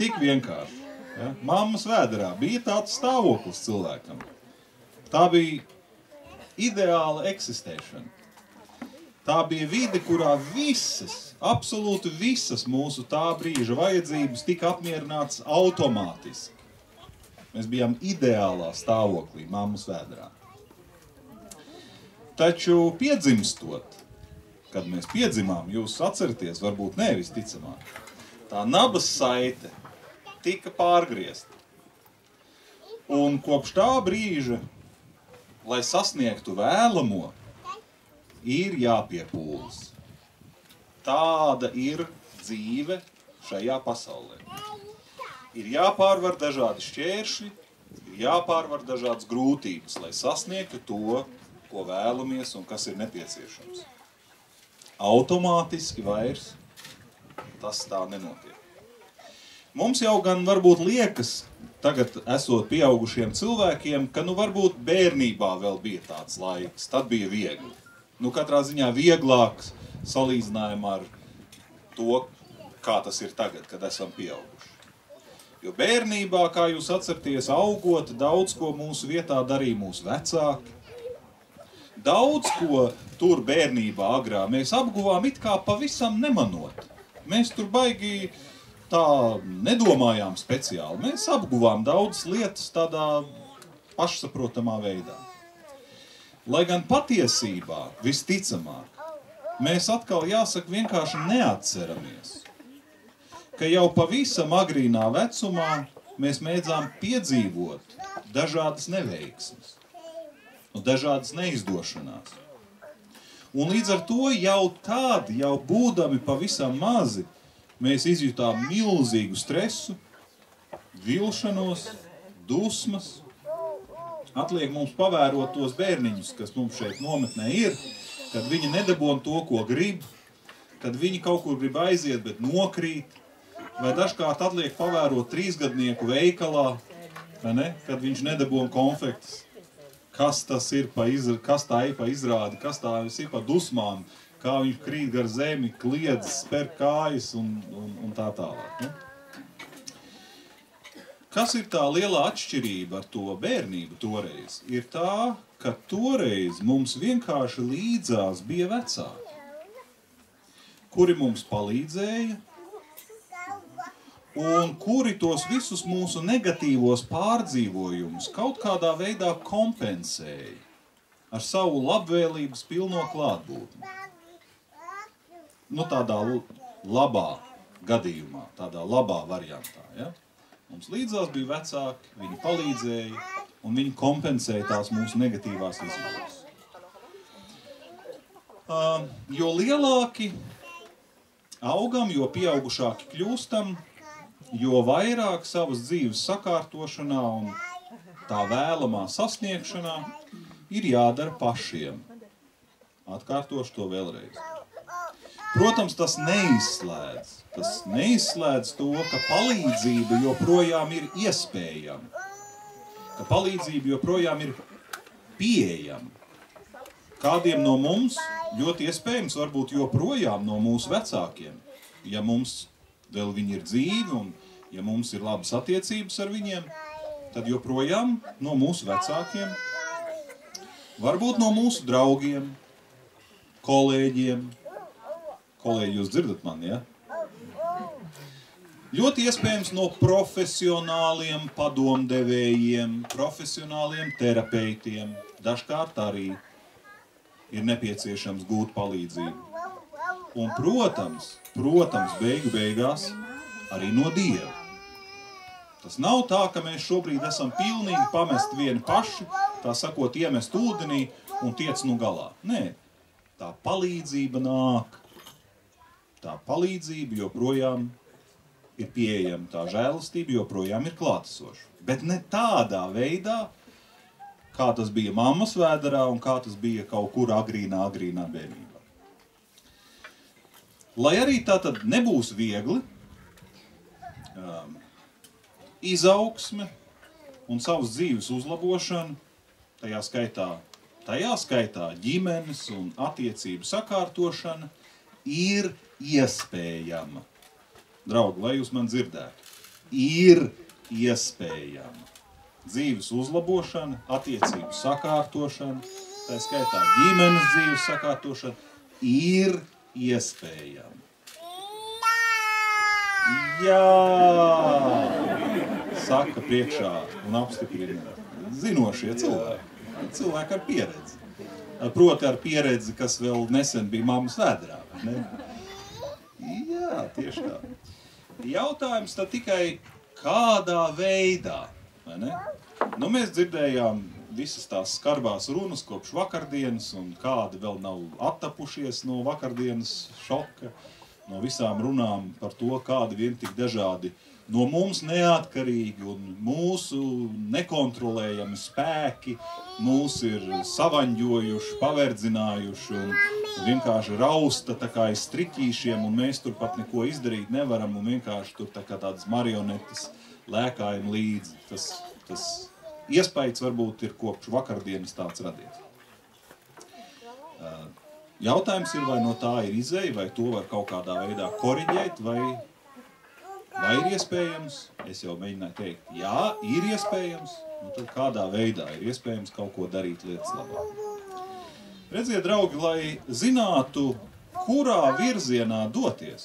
tik vienkārši. Ja? Mammas vēderā bija tāds stāvoklis cilvēkam. Tā bija ideāla eksistēšana. Tā bija vide, kurā visas, absolūti visas mūsu tā brīža vajadzības tika apmierinātas automātiski. Mēs bijām ideālā stāvoklī mammas vēderā. Taču piedzimstot, kad mēs piedzimām, jūs atceraties, varbūt ne visticamāk, tā nabas saite tika pārgriezta. Un kopš tā brīža, lai sasniegtu vēlamo, ir jāpiepūlas. Tāda ir dzīve šajā pasaulē. Ir jāpārvar dažādi šķēršļi, ir jāpārvar dažādas grūtības, lai sasniegtu to, ko vēlamies un kas ir nepieciešams. Automātiski vairs tas tā nenotiek. Mums jau gan varbūt liekas, tagad esot pieaugušiem cilvēkiem, ka varbūt bērnībā vēl bija tāds laiks, tad bija viegli. Katrā ziņā vieglāks salīdzinājumā ar to, kā tas ir tagad, kad esam pieauguši. Jo bērnībā, kā jūs atceraties, augot, daudz ko mūsu vietā darīja mūsu vecāki. Daudz ko tur bērnībā agrā mēs apguvām it kā pavisam nemanot. Mēs tur baigi tā nedomājām speciāli. Mēs apguvām daudz lietas tādā pašsaprotamā veidā. Lai gan patiesībā, visticamāk, mēs atkal jāsaka vienkārši neatceramies, ka jau pavisam agrīnā vecumā mēs mēdzām piedzīvot dažādas neveiksmes un dažādas neizdošanās. Un līdz ar to jau būdami pavisam mazi, mēs izjutām milzīgu stresu, vilšanos, dusmas. Atliek mums pavērot tos bērniņus, kas mums šeit nometnē ir, kad viņi nedabon to, ko grib, kad viņi kaut kur grib aiziet, bet nokrīt, vai dažkārt atliek pavērot 3-gadnieku veikalā, vai ne? Kad viņš nedabon konfektes. Kas tas ir kas tā ir pa izrādi, kas tā ir pa dusmām, kā viņš krīt gar zemi, kliedz, spēr kājas un tā tālāk. Ne? Kas ir tā lielā atšķirība ar to bērnību toreiz? Ir tā, ka toreiz mums vienkārši līdzās bija vecāki, kuri mums palīdzēja un kuri tos visus mūsu negatīvos pārdzīvojumus kaut kādā veidā kompensēja ar savu labvēlības pilno klātbūtni. Tādā labā gadījumā, tādā labā variantā. Ja? Mums līdzās bija vecāki, viņi palīdzēja un viņi kompensēja tās mūsu negatīvās izjūtas. Jo lielāki augam, jo pieaugušāki kļūstam, jo vairāk savas dzīves sakārtošanā un tā vēlamā sasniegšanā ir jādara pašiem. Atkārtošu to vēlreiz. Protams, tas neizslēdz to, ka palīdzība joprojām ir iespējama, ka palīdzība joprojām ir pieejama. Kādiem no mums ļoti iespējams varbūt joprojām no mūsu vecākiem, ja mums vēl viņi ir dzīvi un ja mums ir labas attiecības ar viņiem, tad joprojām no mūsu vecākiem, varbūt no mūsu draugiem, kolēģiem. Kolēģi, jūs dzirdat mani, ja? Ļoti iespējams no profesionāliem padomdevējiem, profesionāliem terapeitiem, dažkārt arī ir nepieciešams gūt palīdzību. Un, protams, beigās arī no Dieva. Tas nav tā, ka mēs šobrīd esam pilnīgi pamesti vieni paši, tā sakot, iemest ūdenī un tiec galā. Nē, tā palīdzība nāk. Tā palīdzība joprojām ir pieejama, tā žēlastība joprojām ir klātesoša. Bet ne tādā veidā, kā tas bija mammas vēderā un kā tas bija kaut kur agrīnā bērnībā. Lai arī tā tad nebūs viegli, izaugsme un savas dzīves uzlabošana, tajā skaitā ģimenes un attiecību sakārtošana, ir iespējama. Draugi, lai jūs man dzirdētu. ir iespējama. Dzīves uzlabošana, attiecību sakārtošana, tā skaitā ģimenes dzīves sakārtošana, ir iespējama. Jā, saka priekšā un apstiprina zinošie cilvēki. Cilvēki ar pieredzi. Proti ar pieredzi, kas vēl nesen bija mammas vēdrā. Ne? Jā, tieši tā. Jautājums tad tikai kādā veidā. Vai ne? Nu, mēs dzirdējām visas tās skarbās runas kopš vakardienas, un kādi vēl nav attapušies no vakardienas šoka, no visām runām par to, kādi vien tik dažādi no mums neatkarīgi un mūsu nekontrolējami spēki mūs ir savaņģojuši, paverdzinājuši un vienkārši rausta tā kā aiz striķīšiem, un mēs tur pat neko izdarīt nevaram, un vienkārši tur tā kā tādas marionetes lēkājam līdzi. Tas iespējas varbūt ir kopš vakardienas tāds radies. Jautājums ir, vai no tā ir izeja, vai to var kaut kādā veidā koriģēt, vai ir iespējams. Es jau mēģināju teikt, jā, ir iespējams, un tad kādā veidā ir iespējams kaut ko darīt lietas labāk. Redziet, draugi, lai zinātu, kurā virzienā doties,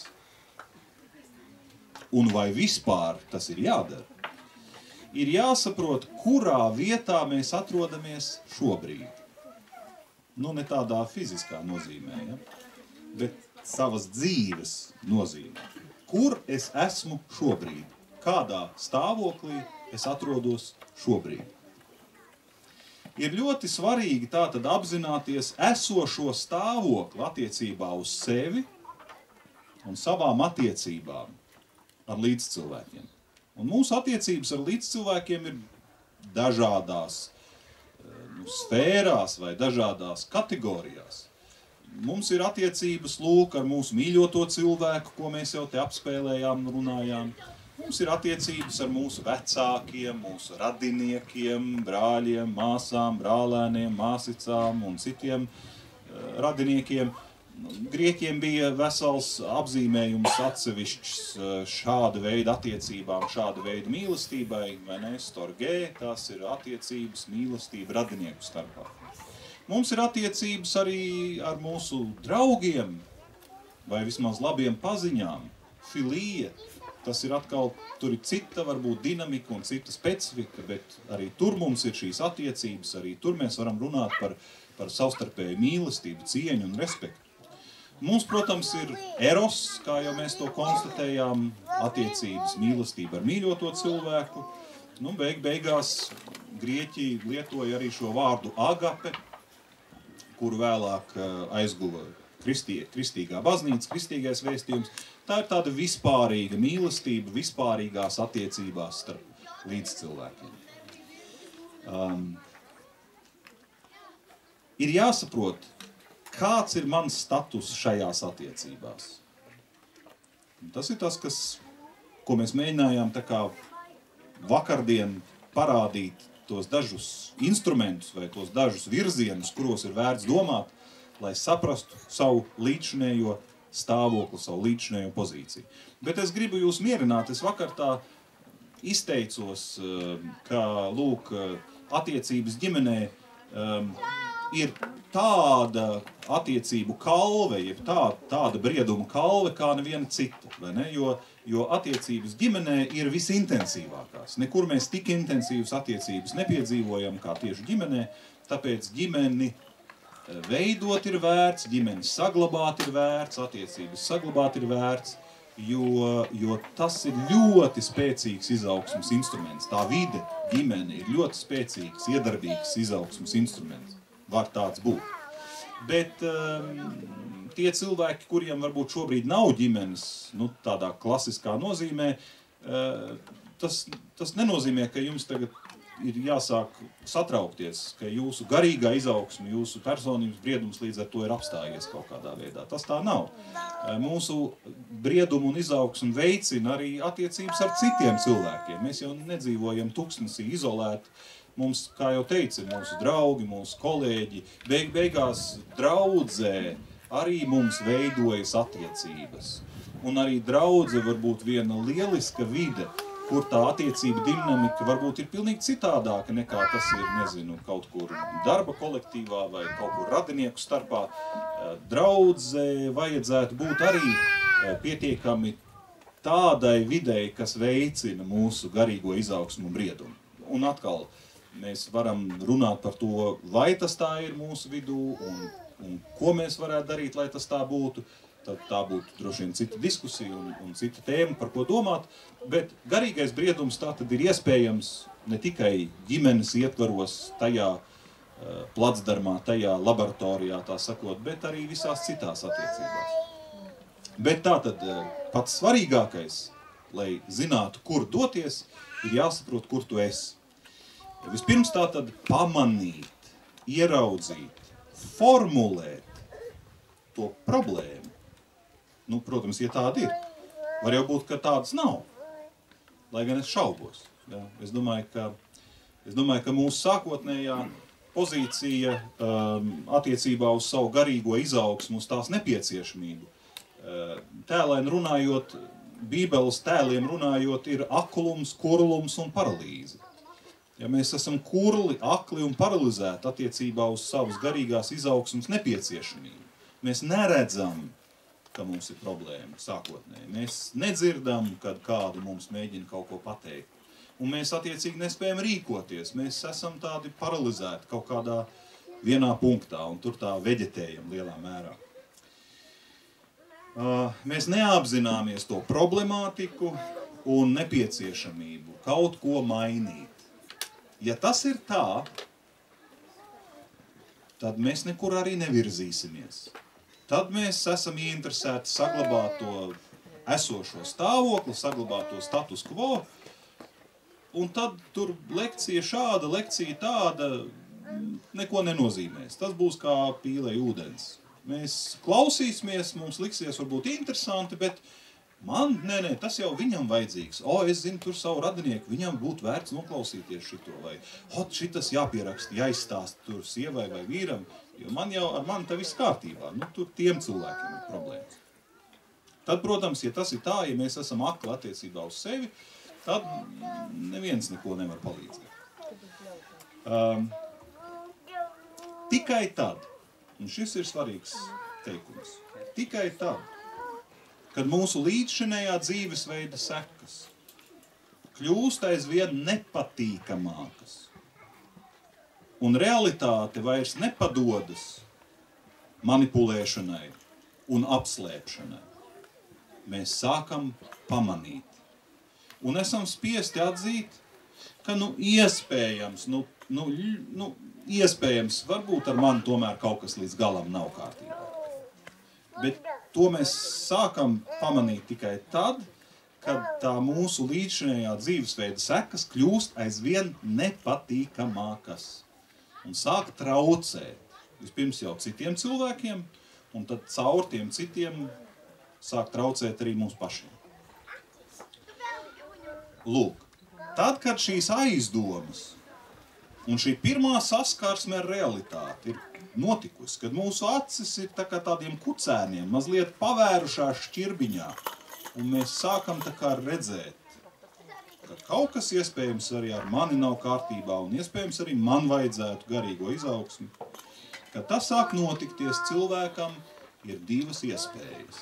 un vai vispār tas ir jādara, ir jāsaprot, kurā vietā mēs atrodamies šobrīd. Nu, ne tādā fiziskā nozīmē, ja? Bet savas dzīves nozīmē. Kur es esmu šobrīd? Kādā stāvoklī es atrodos šobrīd? Ir ļoti svarīgi tātad apzināties esošo stāvokli attiecībā uz sevi un savām attiecībām ar līdzcilvēkiem. Un mūsu attiecības ar līdzcilvēkiem ir dažādās sfērās vai dažādās kategorijās. Mums ir attiecības lūk ar mūsu mīļoto cilvēku, ko mēs jau te apspēlējām un runājām. Mums ir attiecības ar mūsu vecākiem, mūsu radiniekiem, brāļiem, māsām, brālēniem, māsicām un citiem radiniekiem. Grieķiem bija vesels apzīmējums atsevišķs šāda veida attiecībām, šāda veida mīlestībai, vai ne? Storgē, tās ir attiecības, mīlestība radinieku starpā. Mums ir attiecības arī ar mūsu draugiem, vai vismaz labiem paziņām, filija. Tas ir atkal, tur ir cita varbūt dinamika un cita specifika, bet arī tur mums ir šīs attiecības, arī tur mēs varam runāt par savstarpēju mīlestību, cieņu un respektu. Mums, protams, ir eros, kā jau mēs to konstatējām, attiecības mīlestība ar mīļoto cilvēku. Nu, beigās Grieķi lietoja arī šo vārdu agape, kuru vēlāk aizguva kristīgā baznīca, kristīgais vēstījums. Tā ir tāda vispārīga mīlestība, vispārīgās attiecībās starp līdzcilvēkiem. Ir jāsaprot, kāds ir mans status šajās attiecībās. Un tas ir tas, ko mēs mēģinājām tā kā vakardien parādīt tos dažus instrumentus vai tos dažus virzienus, kuros ir vērts domāt, lai saprastu savu līdzinējo stāvokli, savu līdzinējo pozīciju. Bet es gribu jūs mierināt, es vakar tā izteicos, ka, lūk, attiecības ģimenē ir tāda attiecību kalve, jeb tāda brieduma kalve kā neviena cita, vai ne? Jo attiecības ģimenē ir visintensīvākās. Nekur mēs tik intensīvas attiecības nepiedzīvojam kā tieši ģimenē, tāpēc ģimeni veidot ir vērts, ģimeni saglabāt ir vērts, attiecības saglabāt ir vērts, jo tas ir ļoti spēcīgs izaugsmes instruments. Tā vide, ģimene ir ļoti spēcīgs, iedarbīgs izaugsmes instruments. Var tāds būt. Bet tie cilvēki, kuriem varbūt šobrīd nav ģimenes, nu, tādā klasiskā nozīmē, tas nenozīmē, ka jums tagad ir jāsāk satraukties, ka jūsu garīgā izaugsme, jūsu personības briedums līdz ar to ir apstājies kaut kādā veidā. Tas tā nav. Mūsu briedumu un izaugsmu veicina arī attiecības ar citiem cilvēkiem. Mēs jau nedzīvojam tuksnesī izolēti. Mums, kā jau teica, ir mūsu draugi, mūsu kolēģi. Beigās draudzē arī mums veidojas attiecības. Un arī draudze var būt viena lieliska vide, kur tā attiecība dinamika varbūt ir pilnīgi citādāka nekā tas ir, nezinu, kaut kur darba kolektīvā vai kaut kur radinieku starpā. Draudzē vajadzētu būt arī pietiekami tādai videi, kas veicina mūsu garīgo izaugsmu un briedumu. Un atkal, mēs varam runāt par to, vai tas tā ir mūsu vidū un ko mēs varētu darīt, lai tas tā būtu. Tad tā būtu droši vien cita diskusija un cita tēma, par ko domāt. Bet garīgais briedums tā tad ir iespējams ne tikai ģimenes ietvaros, tajā placdarmā, tajā laboratorijā, tā sakot, bet arī visās citās attiecībās. Bet tā tad pats svarīgākais, lai zinātu, kur doties, ir jāsaprot, kur tu esi. Vispirms tā tad pamanīt, ieraudzīt, formulēt to problēmu. Nu, protams, ja tāda ir. Var jau būt, ka tādas nav. Lai gan es šaubos. Ja? Es domāju, ka mūsu sākotnējā pozīcija attiecībā uz savu garīgo izaugsmu, uz tās nepieciešamību. Tēlēn runājot, Bībeles tēliem runājot, ir aklums, kurlums un paralīze. Ja mēs esam kurli, akli un paralizēti attiecībā uz savas garīgās izaugsmas nepieciešamību, mēs neredzam, ka mums ir problēma sākotnēji. Mēs nedzirdam, kad kādu mums mēģina kaut ko pateikt. Un mēs attiecīgi nespējam rīkoties. Mēs esam tādi paralizēti kaut kādā vienā punktā un tur tā veģetējam lielā mērā. Mēs neapzināmies to problemātiku un nepieciešamību kaut ko mainīt. Ja tas ir tā, tad mēs nekur arī nevirzīsimies. Tad mēs esam ieinteresēti saglabāt to esošo stāvokli, saglabāt to status quo, un tad tur lekcija šāda, lekcija tāda neko nenozīmēs. Tas būs kā pīlei ūdens. Mēs klausīsimies, mums liksies varbūt interesanti, bet nē, tas jau viņam vajadzīgs. Es zinu tur savu radinieku, viņam būtu vērts noklausīties šito, vai šitas jāpieraksta, jāizstāst tur sievai vai vīram, jo ar mani tā viss kārtībā. Nu, tur tiem cilvēkiem ir problēmas. Tad, protams, ja tas ir tā, ja mēs esam akli attiecībā uz sevi, tad neviens neko nevar palīdzēt. Tikai tad, un šis ir svarīgs teikums, tikai tad, kad mūsu līdzšinējā dzīvesveida sekas kļūst aizvien nepatīkamākas, un realitāte vairs nepadodas manipulēšanai un apslēpšanai. Mēs sākam pamanīt. Un esam spiesti atzīt, ka iespējams, iespējams, varbūt ar mani tomēr kaut kas līdz galam nav kārtībā. Bet to mēs sākam pamanīt tikai tad, kad tā mūsu līdzšinējā dzīvesveida sekas kļūst aizvien nepatīkamākas. Un sāk traucēt. Vispirms jau citiem cilvēkiem, un tad caur tiem citiem sāk traucēt arī mums pašiem. Lūk, tad, kad šīs aizdomas un šī pirmā saskarsme ar realitāti ir notikusi, kad mūsu acis ir tā kā tādiem kucēniem, mazliet pavērušās šķirbiņā, un mēs sākam tā kā redzēt, ka kaut kas iespējams arī ar mani nav kārtībā, un iespējams arī man vajadzētu garīgo izaugsmi, kad tas sāk notikties, cilvēkam ir divas iespējas.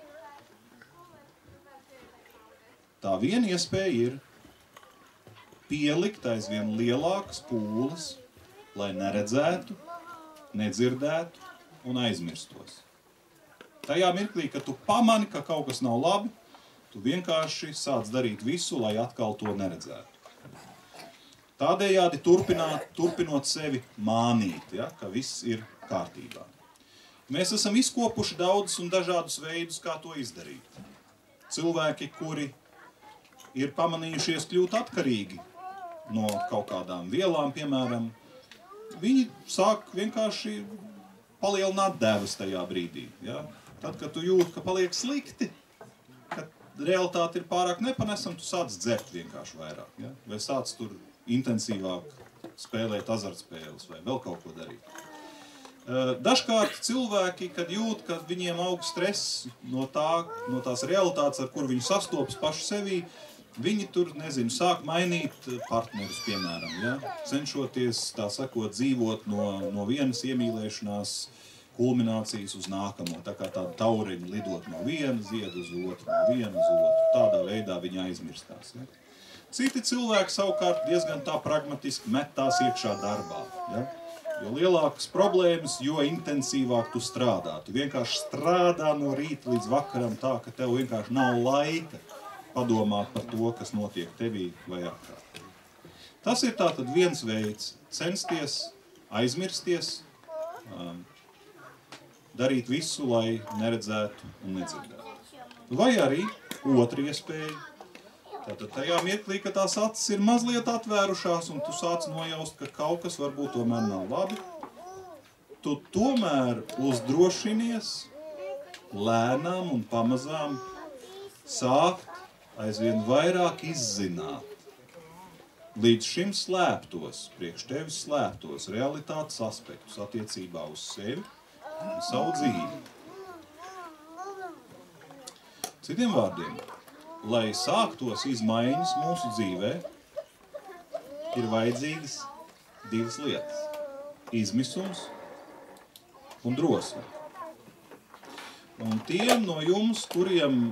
Tā viena iespēja ir pielikt aizvien lielākas pūles, lai neredzētu, nedzirdētu un aizmirstos. Tajā mirklī, kad tu pamani, ka kaut kas nav labi, tu vienkārši sāc darīt visu, lai atkal to neredzētu. Tādējādi turpinot sevi mānīt, ja, ka viss ir kārtībā. Mēs esam izkopuši daudzus un dažādus veidus, kā to izdarīt. Cilvēki, kuri ir pamanījušies kļūt atkarīgi no kaut kādām vielām, piemēram, viņi sāk vienkārši palielināt devas tajā brīdī. Ja? Tad, kad tu jūti, ka paliek slikti, kad realitāte ir pārāk nepanesama, tu sāc dzert vienkārši vairāk. Ja? Vai sāc tur intensīvāk spēlēt azartspēles vai vēl kaut ko darīt. Dažkārt cilvēki, kad jūt, ka viņiem aug stress no tās realitātes, ar kur viņi sastopas paši sevī, Viņi tur, nezinu, sāk mainīt partnerus, piemēram, ja? Cenšoties, tā sakot, dzīvot no vienas iemīlēšanās kulminācijas uz nākamo, tā kā tāda taureņa lidot no viena zieda uz otru, no viena uz otru. Tādā veidā viņi aizmirstās. Ja? Citi cilvēki savukārt diezgan tā pragmatiski met tās iekšā darbā. Ja? Jo lielākas problēmas, jo intensīvāk tu strādā. Tu vienkārši strādā no rīta līdz vakaram tā, ka tev vienkārši nav laika padomāt par to, kas notiek tevī vai apkārt. Tas ir tātad viens veids censties, aizmirsties, darīt visu, lai neredzētu un nedzirdētu. Vai arī otra iespēja, tātad tajā mirklī, ka tās acis ir mazliet atvērušās un tu sāc nojaust, ka kaut kas varbūt tomēr nav labi, tu tomēr uzdrošinies lēnām un pamazām sākt aizvien vairāk izzināt līdz šim slēptos, priekš tevis slēptos realitātes aspektus attiecībā uz sevi un savu dzīvi. Citiem vārdiem, lai sāktos izmaiņas mūsu dzīvē, ir vajadzīgas divas lietas – izmisums un drosme. Un tiem no jums, kuriem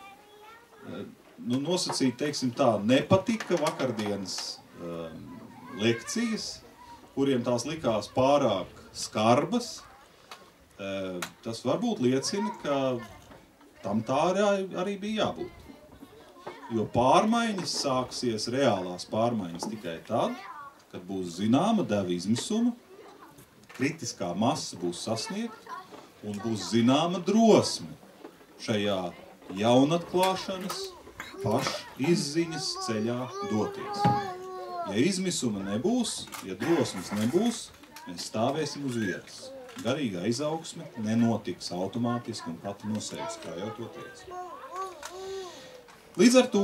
nosacīt, teiksim tā, nepatika vakardienas lekcijas, kuriem tās likās pārāk skarbas, tas varbūt liecina, ka tam tā arī bija jābūt. Jo pārmaiņas sāksies, reālās pārmaiņas tikai tad, kad būs zināma deva izmisuma, kritiskā masa būs sasniegta un būs zināma drosme šajā jaunatklāšanas, pašizziņas ceļā doties. Ja izmisuma nebūs, ja drosmes nebūs, mēs stāvēsim uz vietas. Garīga izaugsme nenotiks automātiski un pati no sevis, kā jau to teicu. Līdz ar to,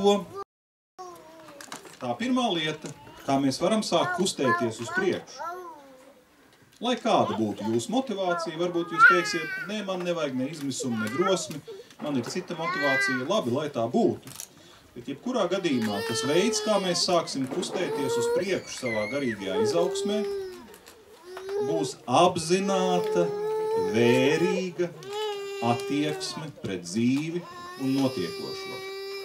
tā pirmā lieta, kā mēs varam sākt kustēties uz priekšu. Lai kāda būtu jūsu motivācija, varbūt jūs teiksiet, nē, man nevajag ne izmisumu, ne drosmi, man ir cita motivācija, labi, lai tā būtu. Bet jebkurā gadījumā tas veids, kā mēs sāksim kustēties uz priekšu savā garīgajā izaugsmē, būs apzināta, vērīga attieksme pret dzīvi un notiekošo.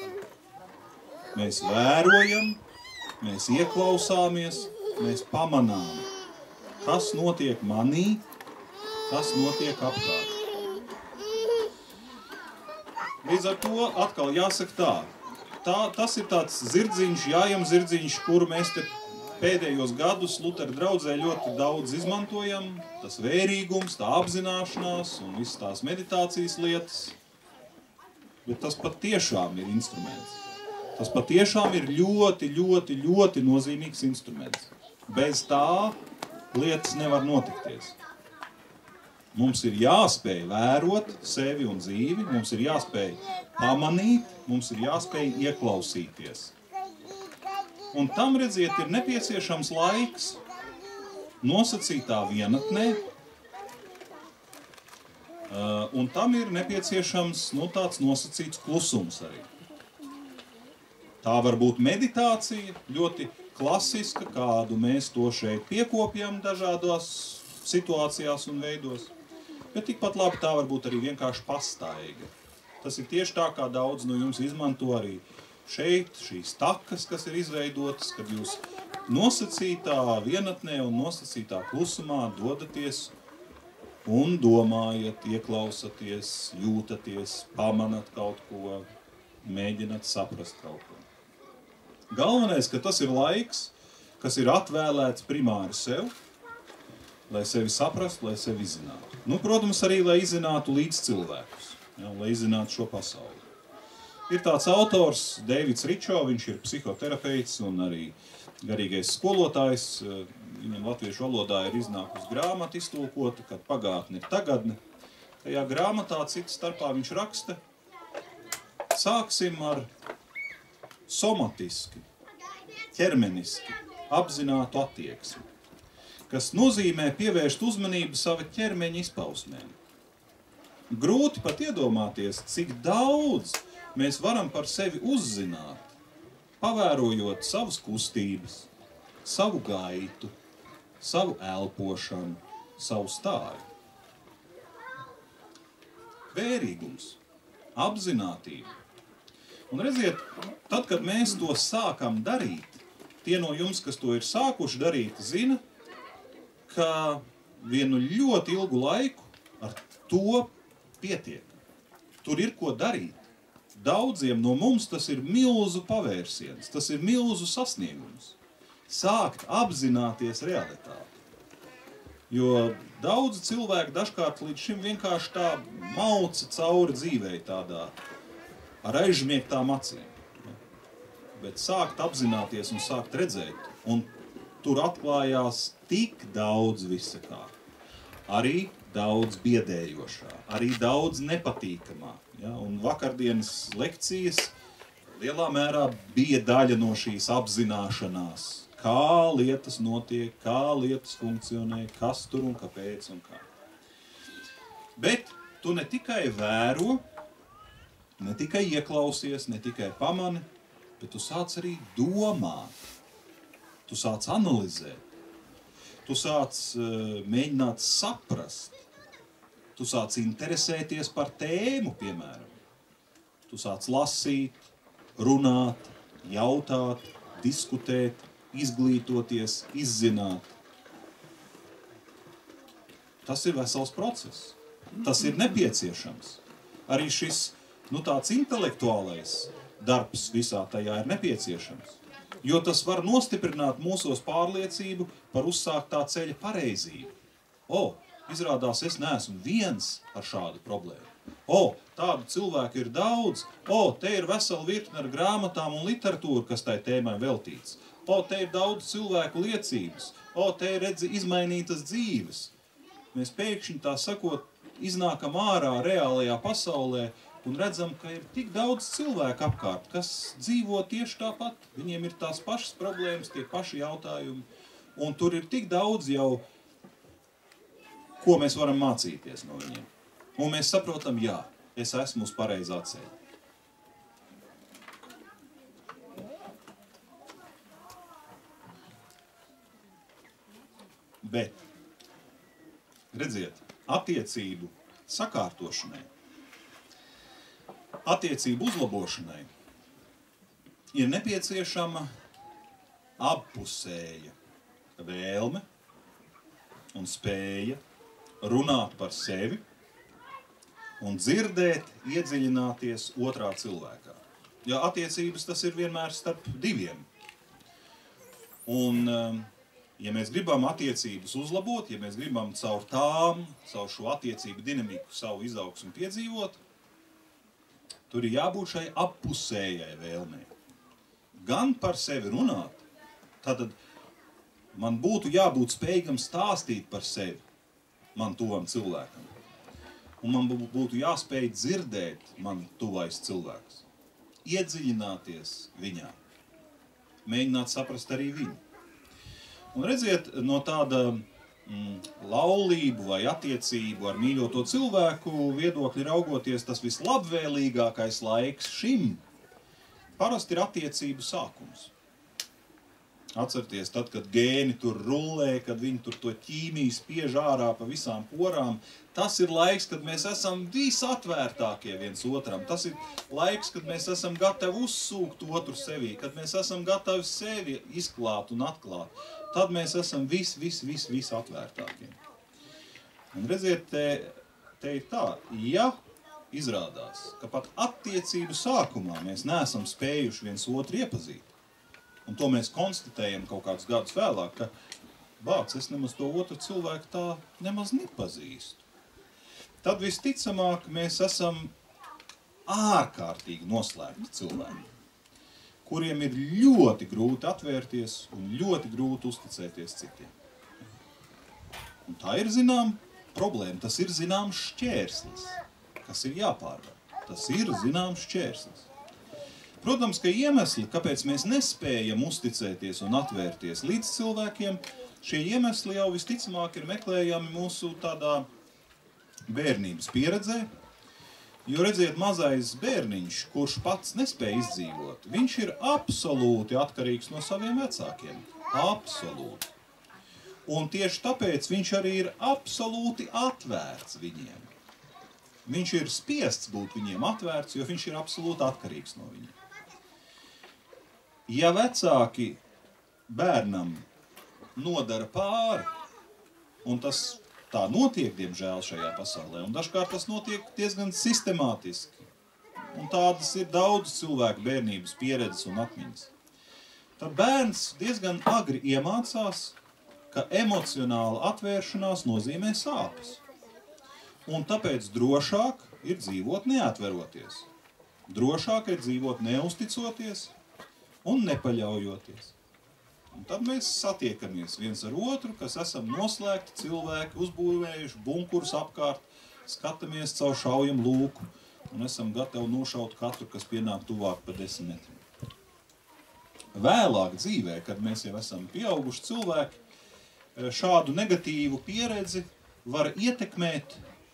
Mēs vērojam, mēs ieklausāmies, mēs pamanām, kas notiek manī, kas notiek apkārt. Līdz ar to atkal jāsaka tā. Tas ir tāds zirdziņš, jājam zirdziņš, kuru mēs te pēdējos gadus Lutera draudzē ļoti daudz izmantojam. Tas vērīgums, tā apzināšanās un visas tās meditācijas lietas. Bet tas patiešām ir instruments. Tas patiešām ir ļoti, ļoti, ļoti nozīmīgs instruments. Bez tā lietas nevar notikties. Mums ir jāspēj vērot sevi un dzīvi, mums ir jāspēj pamanīt, mums ir jāspēj ieklausīties. Un tam, redziet, ir nepieciešams laiks nosacītā vienatnē, un tam ir nepieciešams tāds nosacīts klusums arī. Tā var būt meditācija, ļoti klasiska, kādu mēs to šeit piekopjam dažādās situācijās un veidos. Bet tikpat labi tā var būt arī vienkārši pastaiga. Tas ir tieši tā, kā daudz no jums izmanto arī šeit, šīs takas, kas ir izveidotas, kad jūs nosacītā vienatnē un nosacītā klusumā dodaties un domājat, ieklausaties, jūtaties, pamanat kaut ko, mēģinat saprast kaut ko. Galvenais, ka tas ir laiks, kas ir atvēlēts primāri sev, lai sevi saprastu, lai sevi izzinātu. Protams, arī, lai izzinātu līdz cilvēkus, lai izzinātu šo pasauli. Ir tāds autors, Deivids Ričo, viņš ir psihoterapeits un arī garīgais skolotājs. Viņam latviešu valodā ir iznākusi grāmata iztulkota, kad pagātne ir tagadne. Tajā grāmatā cita starpā viņš raksta, sāksim ar somatiski, ķermeniski apzinātu attieksmi, kas nozīmē pievērst uzmanību sava ķermeņa izpausmēm. Grūti pat iedomāties, cik daudz mēs varam par sevi uzzināt, pavērojot savas kustības, savu gaitu, savu elpošanu, savu stāju. Vērīgums, apzinātība. Un redziet, tad, kad mēs to sākam darīt, tie no jums, kas to ir sākuši darīt, zina, ka vienu ļoti ilgu laiku ar to pietiek. Tur ir ko darīt. Daudziem no mums tas ir milzu pavērsiens, tas ir milzu sasniegums. Sākt apzināties realitāti. Jo daudzi cilvēki dažkārt līdz šim vienkārši tā mauca cauri dzīvei tādā ar aizžmiegtām acīm. Bet sākt apzināties un sākt redzēt, un tur atklājās tik daudz visa kā. Arī daudz biedējošā, arī daudz nepatīkamā. Ja? Un vakardienas lekcijas lielā mērā bija daļa no šīs apzināšanās, kā lietas notiek, kā lietas funkcionē, kas tur un kāpēc un kā. Bet tu ne tikai vēro, ne tikai ieklausies, ne tikai pamani, bet tu sāc arī domāt, tu sāc analizēt, tu sāc mēģināt saprast, tu sāc interesēties par tēmu, piemēram. Tu sāc lasīt, runāt, jautāt, diskutēt, izglītoties, izzināt. Tas ir vesels process. Tas ir nepieciešams. Arī šis, tāds intelektuālais darbs visā tajā ir nepieciešams. Jo tas var nostiprināt mūsos pārliecību par uzsāktā ceļa pareizību. Izrādās, es neesmu viens ar šādu problēmu. Tādu cilvēku ir daudz. Te ir vesela virkne ar grāmatām un literatūru, kas tai tēmai veltīts. Te ir daudz cilvēku liecības. Te ir izmainītas dzīves. Mēs pēkšņi tā sakot iznākam ārā reālajā pasaulē un redzam, ka ir tik daudz cilvēku apkārt, kas dzīvo tieši tāpat. Viņiem ir tās pašas problēmas, tie paši jautājumi. Un tur ir tik daudz jau, ko mēs varam mācīties no viņiem. Un mēs saprotam, jā, es esmu uz pareizā ceļa. Bet, redziet, attiecību sakārtošanai, attiecību uzlabošanai ir nepieciešama appusēja vēlme un spēja runāt par sevi un dzirdēt, iedziļināties otrā cilvēkā. Jo attiecības tas ir vienmēr starp diviem. Un, ja mēs gribam attiecības uzlabot, ja mēs gribam caur šo attiecību dinamiku, savu izaugsmu piedzīvot, tur ir jābūt šai appusējai vēlmei. Gan par sevi runāt, tad man būtu jābūt spējīgam stāstīt par sevi man tuvam cilvēkam. Un man būtu jāspēj dzirdēt man tuvais cilvēks. Iedziļināties viņā. Mēģināt saprast arī viņu. Un redziet, no tāda laulību vai attiecību ar mīļoto cilvēku viedokļi raugoties, tas vislabvēlīgākais laiks šim parasti ir attiecību sākums. Atcerieties, tad, kad gēni tur rullē, kad viņi tur to ķīmiju spiež ārā pa visām porām, tas ir laiks, kad mēs esam visatvērtākie viens otram. Tas ir laiks, kad mēs esam gatavi uzsūkt otru sevī, kad mēs esam gatavi sevi izklāt un atklāt. Tad mēs esam visatvērtākie. Un redziet, te ir tā, ja izrādās, ka pat attiecību sākumā mēs neesam spējuši viens otru iepazīt, un to mēs konstatējam kaut kādus gadus vēlāk, ka es nemaz to otru cilvēku tā nemaz nepazīstu. Tad visticamāk mēs esam ārkārtīgi noslēgti cilvēki, kuriem ir ļoti grūti atvērties un ļoti grūti uzticēties citiem. Un tā ir problēma, tas ir šķērslis, kas ir jāpārvar. Tas ir šķērslis. Protams, ka iemesli, kāpēc mēs nespējam uzticēties un atvērties līdz cilvēkiem, šie iemesli jau visticamāk ir meklējami mūsu tādā bērnības pieredzē, Jo redziet, mazais bērniņš, kurš pats nespēja izdzīvot, viņš ir absolūti atkarīgs no saviem vecākiem. Absolūti. Un tieši tāpēc viņš arī ir absolūti atvērts viņiem. Viņš ir spiests būt viņiem atvērts, jo viņš ir absolūti atkarīgs no viņiem. Ja vecāki bērnam nodara pāri, un tas tā notiek, diemžēl, šajā pasaulē, un dažkārt tas notiek diezgan sistemātiski, un tādas ir daudz cilvēku bērnības pieredzes un atmiņas, tad bērns diezgan agri iemācās, ka emocionāla atvēršanās nozīmē sāpes. Un tāpēc drošāk ir dzīvot neatveroties. Drošāk ir dzīvot neusticoties un nepaļaujoties. Un tad mēs satiekamies viens ar otru, kas esam noslēgti cilvēki, uzbūvējuši bunkurus apkārt, skatāmies caur šaujamu lūku un esam gatavi nošaut katru, kas pienāk tuvāk pa 10 metriem. Vēlāk dzīvē, kad mēs jau esam pieauguši cilvēki, šādu negatīvu pieredzi var ietekmēt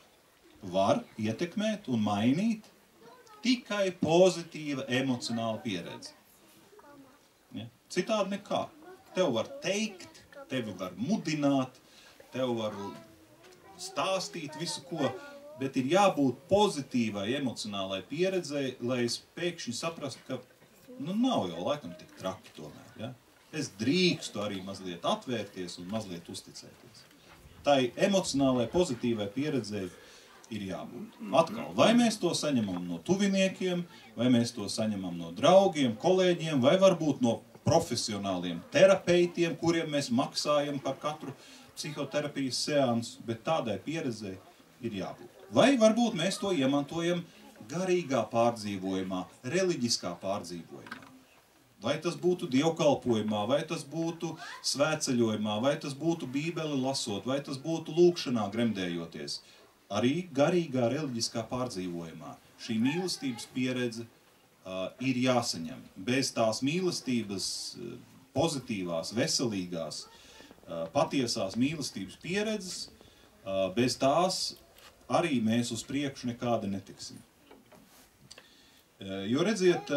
un mainīt tikai pozitīva emocionāla pieredze. Ja? Citādi nekā. Tev var teikt, tevi var mudināt, tev var stāstīt visu ko, bet ir jābūt pozitīvai emocionālai pieredzei, lai es pēkšņi saprastu, ka nav jau laikam tik traki tomēr. Ja? Es drīkstu arī mazliet atvērties un mazliet uzticēties. Tai emocionālai pozitīvai pieredzei ir jābūt. Atkal, vai mēs to saņemam no tuviniekiem, vai mēs to saņemam no draugiem, kolēģiem, vai varbūt no profesionāliem terapeitiem, kuriem mēs maksājam par katru psihoterapijas seansu, bet tādai pieredzei ir jābūt. Vai varbūt mēs to iemantojam garīgā pārdzīvojumā, reliģiskā pārdzīvojumā. Vai tas būtu dievkalpojumā, vai tas būtu svētceļojumā, vai tas būtu bībeli lasot, vai tas būtu lūkšanā gremdējoties. Arī garīgā reliģiskā pārdzīvojumā šī mīlestības pieredze ir jāsaņem. Bez tās mīlestības, pozitīvās, veselīgās, patiesās mīlestības pieredzes, bez tās arī mēs uz priekšu nekādi netiksim. Jo redziet,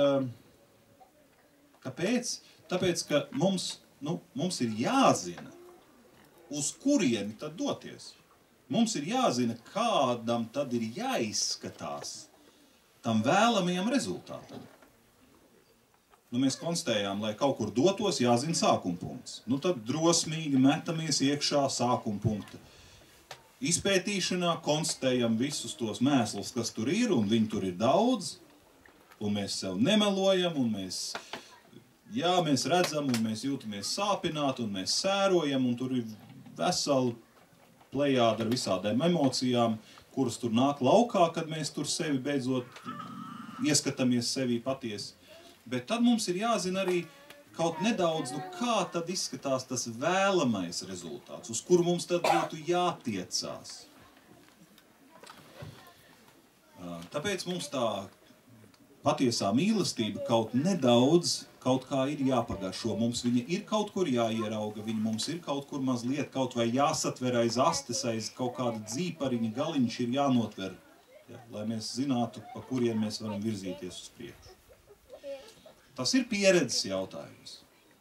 kāpēc? Tāpēc, ka mums ir jāzina, uz kurieni tad doties. Mums ir jāzina, kādam tad ir jāizskatās tam vēlamajam rezultātam. Mēs konstatējām, lai kaut kur dotos, jāzina sākuma punkts. Tad drosmīgi metamies iekšā sākuma punkta. Izpētīšanā konstatējam visus tos mēslus, kas tur ir, un viņi tur ir daudz, un mēs sev nemelojam, un mēs redzam, un mēs jūtamies sāpināt, un mēs sērojam, un tur ir veseli plejādi ar visādām emocijām, kuras tur nāk laukā, kad mēs tur sevi beidzot ieskatāmies sevī patiesi. Bet tad mums ir jāzina arī kaut nedaudz, kā tad izskatās tas vēlamais rezultāts, uz kuru mums tad būtu jātiecās. Tāpēc mums tā patiesā mīlestība kaut nedaudz, kaut kā ir jāpagaršo. Mums viņa ir kaut kur jāierauga, viņa mums ir kaut kur mazliet kaut vai jāsatver aiz astes, aiz kaut kāda dzīpariņa galiņš ir jānotver, ja, lai mēs zinātu, pa kurien mēs varam virzīties uz priekšu. Tas ir pieredzes jautājums.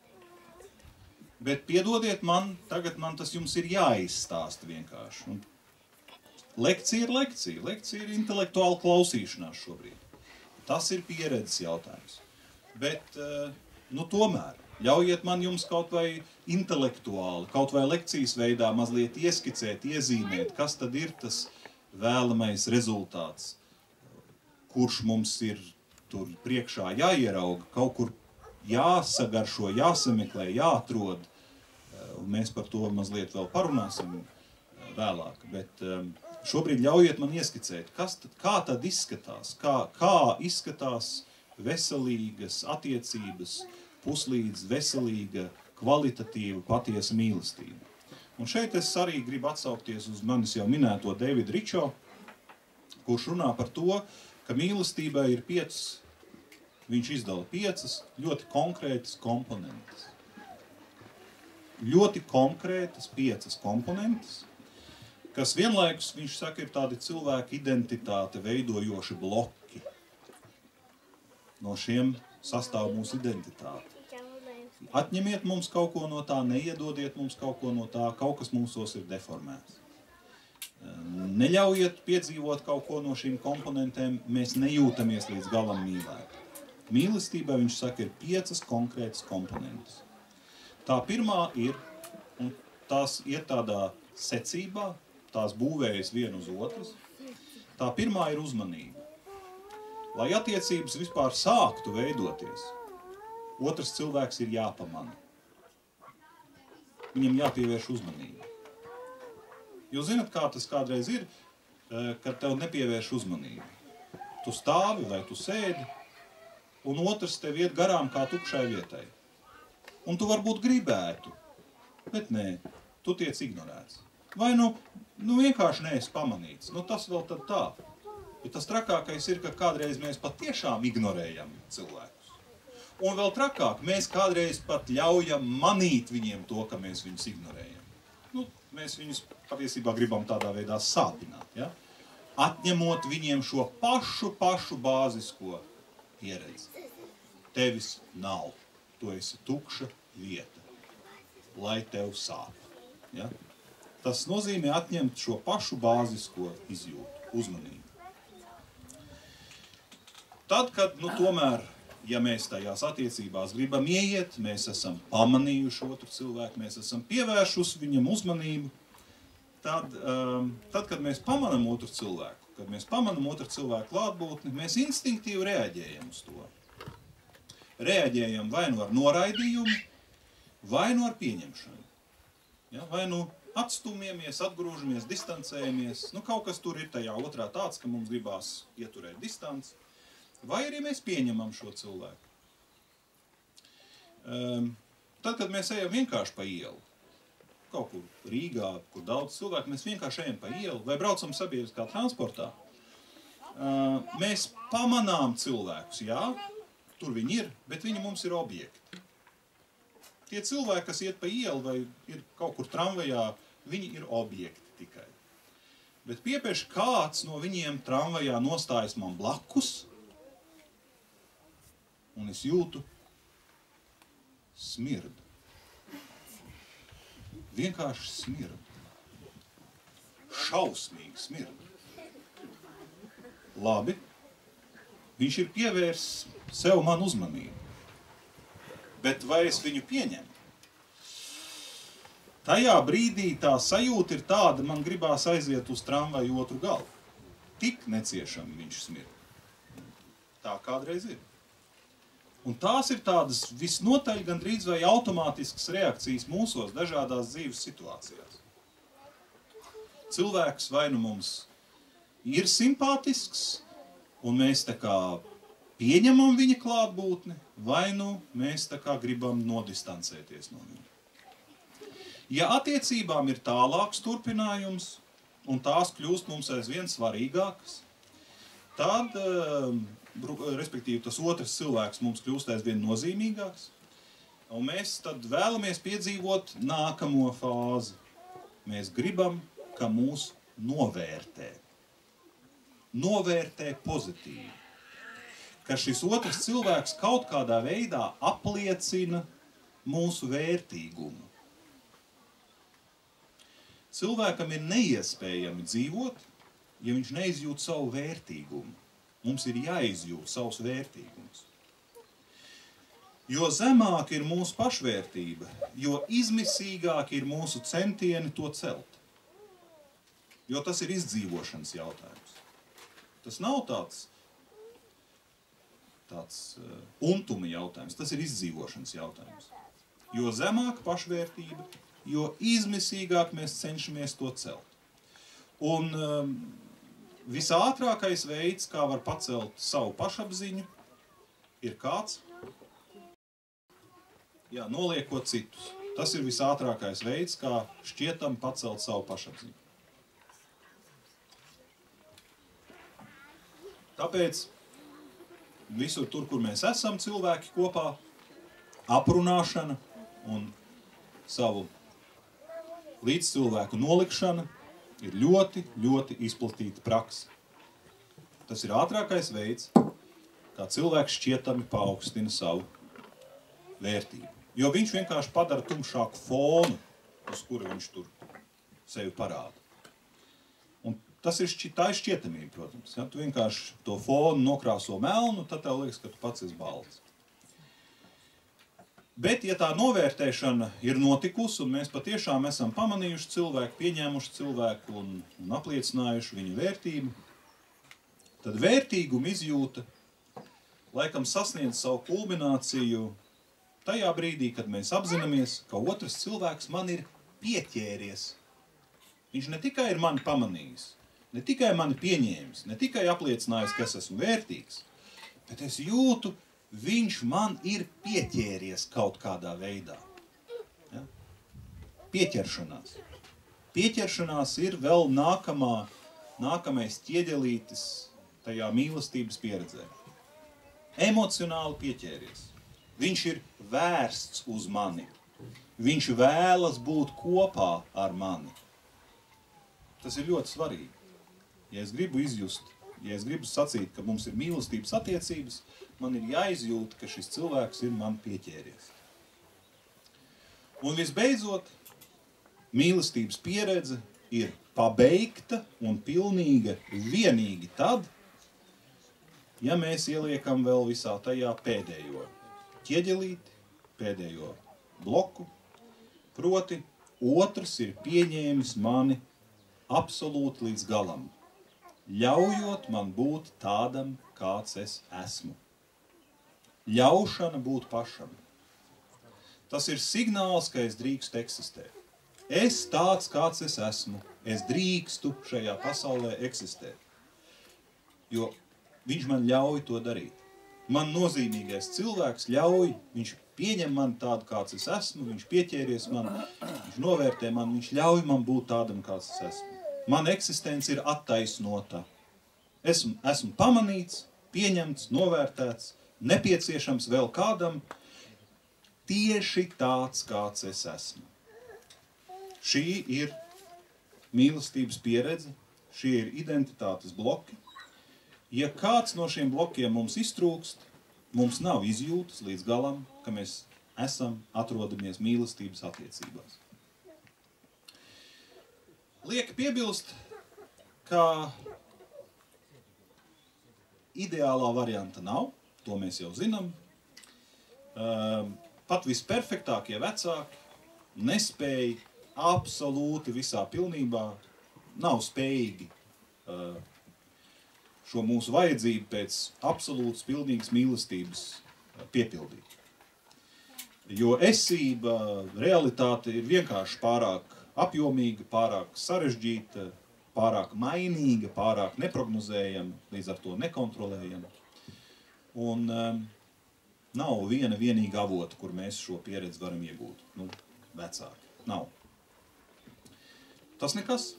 Bet piedodiet tagad tas jums ir jāizstāsta vienkārši. Lekcija ir lekcija. Lekcija ir intelektuāla klausīšanās šobrīd. Tas ir pieredzes jautājums. Bet, tomēr, ļaujiet man jums kaut vai intelektuāli, kaut vai lekcijas veidā mazliet ieskicēt, iezīmēt, kas tad ir tas vēlamais rezultāts, kurš mums ir tur priekšā jāierauga, kaut kur jāsagaršo, jāsameklē, jāatrod, un mēs par to mazliet vēl parunāsim vēlāk. Bet šobrīd ļaujiet man ieskicēt, kā tad izskatās, kā izskatās veselīgas attiecības, puslīdz veselīga, kvalitatīva, patiesa mīlestība. Un šeit es arī gribu atsaukties uz manis jau minēto Davidu Ričo, kurš runā par to, ka mīlestībai ir 5, viņš izdala 5 ļoti konkrētas komponentes. Ļoti konkrētas 5 komponentes, kas vienlaikus, viņš saka, ir tādi cilvēka identitāte veidojoši bloki. No šiem sastāv mūsu identitāte. Atņemiet mums kaut ko no tā, neiedodiet mums kaut ko no tā, kaut kas mūsos ir deformēts. Neļaujiet piedzīvot kaut ko no šīm komponentēm, mēs nejūtamies līdz galam mīlēt. Mīlestībai, viņš saka, ir 5 konkrētas komponentes. Tā pirmā ir, un tās iet tādā secībā, tās būvējas viena uz otras. Tā pirmā ir uzmanība. Lai attiecības vispār sāktu veidoties, otrs cilvēks ir jāpamana. Viņam jāpievērš uzmanība. Jūs zināt, kā tas kādreiz ir, kad tev nepievērš uzmanību. Tu stāvi vai tu sēdi, un otrs tev iet garām kā tukšai vietai. Un tu varbūt gribētu, bet nē, tu tiec ignorēts. Vai vienkārši neesi pamanīts. Tas vēl tad tā. Bet tas trakākais ir, ka kādreiz mēs patiešām ignorējam cilvēkus. Un vēl trakāk, mēs kādreiz pat ļaujam manīt viņiem to, ka mēs viņus ignorējam. Mēs viņus patiesībā gribam tādā veidā sāpināt. Ja? Atņemot viņiem šo pašu bāzisko pieredzi. Tevis nav. Tu esi tukša vieta, lai tev sāp. Ja? Tas nozīmē atņemt šo pašu bāzisko izjūtu, uzmanību. Tad, kad, tomēr, ja mēs tajās attiecībās gribam ieiet, mēs esam pamanījuši otru cilvēku, mēs esam pievēršusi viņam uzmanību, tad, kad mēs pamanam otru cilvēku, kad mēs pamanam otru cilvēku klātbūtni, mēs instinktīvi reaģējam uz to. Reaģējam vai ar noraidījumu, vai ar pieņemšanu. Ja? Vai atstūmjamies, atgrūžamies, distancējamies. Kaut kas tur ir tajā otrā tāds, ka mums gribās ieturēt distanci. Vai arī mēs pieņemam šo cilvēku. Tad, kad mēs ejam vienkārši pa ielu, kaut kur Rīgā, kur daudz cilvēku, mēs vienkārši ejam pa ielu vai braucam sabiedriskā transportā, mēs pamanām cilvēkus, jā, tur viņi ir, bet viņi mums ir objekti. Tie cilvēki, kas iet pa ielu vai ir kaut kur tramvajā, viņi ir objekti tikai. Bet piepieši kāds no viņiem tramvajā nostājas man blakus, un es jūtu smirdu. Vienkārši smirdu. Šausmīgi smirdu. Labi. Viņš ir pievērsis sev man uzmanību. Bet vai es viņu pieņemu? Tajā brīdī tā sajūta ir tāda, man gribās aiziet uz tramvaju otru galu. Tik neciešami viņš smird. Tā kādreiz ir. Un tās ir tādas visnotaļ gandrīz vai automātiskas reakcijas mūsos dažādās dzīves situācijās. Cilvēks vai mums ir simpātisks, un mēs tā kā pieņemam viņa klātbūtni, vai mēs tā kā gribam nodistancēties no viņa. Ja attiecībām ir tālāks turpinājums, un tās kļūst mums aizvien svarīgākas, tad, respektīvi, tas otrs cilvēks mums kļūst aizvien nozīmīgāks, un mēs tad vēlamies piedzīvot nākamo fāzi. Mēs gribam, ka mūs novērtē. Novērtē pozitīvi. Ka šis otrs cilvēks kaut kādā veidā apliecina mūsu vērtīgumu. Cilvēkam ir neiespējami dzīvot, ja viņš neizjūt savu vērtīgumu. Mums ir jāizjūt savs vērtīgums. Jo zemāk ir mūsu pašvērtība, jo izmisīgāk ir mūsu centieni to celt. Jo tas ir izdzīvošanas jautājums. Tas nav tāds untuma jautājums, tas ir izdzīvošanas jautājums. Jo zemāk pašvērtība, jo izmisīgāk mēs cenšamies to celt. Un visātrākais veids, kā var pacelt savu pašapziņu, ir kāds? Jā, noliekot citus. Tas ir visātrākais veids, kā šķietam pacelt savu pašapziņu. Tāpēc visur tur, kur mēs esam cilvēki kopā, aprunāšana un savu līdzcilvēku nolikšana ir ļoti, ļoti izplatīta praksa. Tas ir ātrākais veids, kā cilvēks šķietami paaugstina savu vērtību. Jo viņš vienkārši padara tumšāku fonu, uz kura viņš tur sevi parāda. Un tā ir šķietamība, protams. Ja? Tu vienkārši to fonu nokrāso melnu, tad tev liekas, ka tu pats esi balts. Bet, ja tā novērtēšana ir notikusi, un mēs patiešām esam pamanījuši cilvēku, pieņēmuši cilvēku un apliecinājuši viņu vērtību, tad vērtīguma izjūta laikam sasniedz savu kulmināciju tajā brīdī, kad mēs apzināmies, ka otrs cilvēks man ir pieķēries. Viņš ne tikai ir mani pamanījis, ne tikai mani pieņēmis, ne tikai apliecinājis, ka es esmu vērtīgs, bet es jūtu, viņš man ir pieķēries kaut kādā veidā. Ja? Pieķeršanās. Pieķeršanās ir vēl nākamais ķieģelītis tajā mīlestības pieredzē. Emocionāli pieķēries. Viņš ir vērsts uz mani. Viņš vēlas būt kopā ar mani. Tas ir ļoti svarīgi. Ja es gribu izjust, ja es gribu sacīt, ka mums ir mīlestības attiecības, man ir jāizjūt, ka šis cilvēks ir man pieķēries. Un visbeidzot, mīlestības pieredze ir pabeigta un pilnīga vienīgi tad, ja mēs ieliekam vēl visā tajā pēdējo ķieģelīti, pēdējo bloku, proti otrs ir pieņēmis mani absolūti līdz galam, ļaujot man būt tādam, kāds es esmu. Ļaušana būt pašam. Tas ir signāls, ka es drīkstu eksistēt. Es tāds, kāds es esmu, es drīkstu šajā pasaulē eksistēt. Jo viņš man ļauj to darīt. Man nozīmīgais cilvēks ļauj, viņš pieņem mani tādu, kāds es esmu, viņš pieķēries man, viņš novērtē man, viņš ļauj man būt tādam, kāds es esmu. Mana eksistence ir attaisnota. Esmu pamanīts, pieņemts, novērtēts, nepieciešams vēl kādam tieši tāds, kāds es esmu. Šī ir mīlestības pieredze, šie ir identitātes bloki. Ja kāds no šiem blokiem mums iztrūkst, mums nav izjūtas līdz galam, ka mēs atrodamies mīlestības attiecībās. Liek piebilst, ka ideālā varianta nav, to mēs jau zinām. Pat visperfektākie vecāki nespēja absolūti visā pilnībā, nav spējīgi šo mūsu vajadzību pēc absolūtas pilnīgas mīlestības piepildīt. Jo esība, realitāte ir vienkārši pārāk apjomīga, pārāk sarežģīta, pārāk mainīga, pārāk neprognozējama, līdz ar to nekontrolējama. Un nav viena vienīga avota, kur mēs šo pieredzi varam iegūt. Vecāki. Nav. Tas nekas.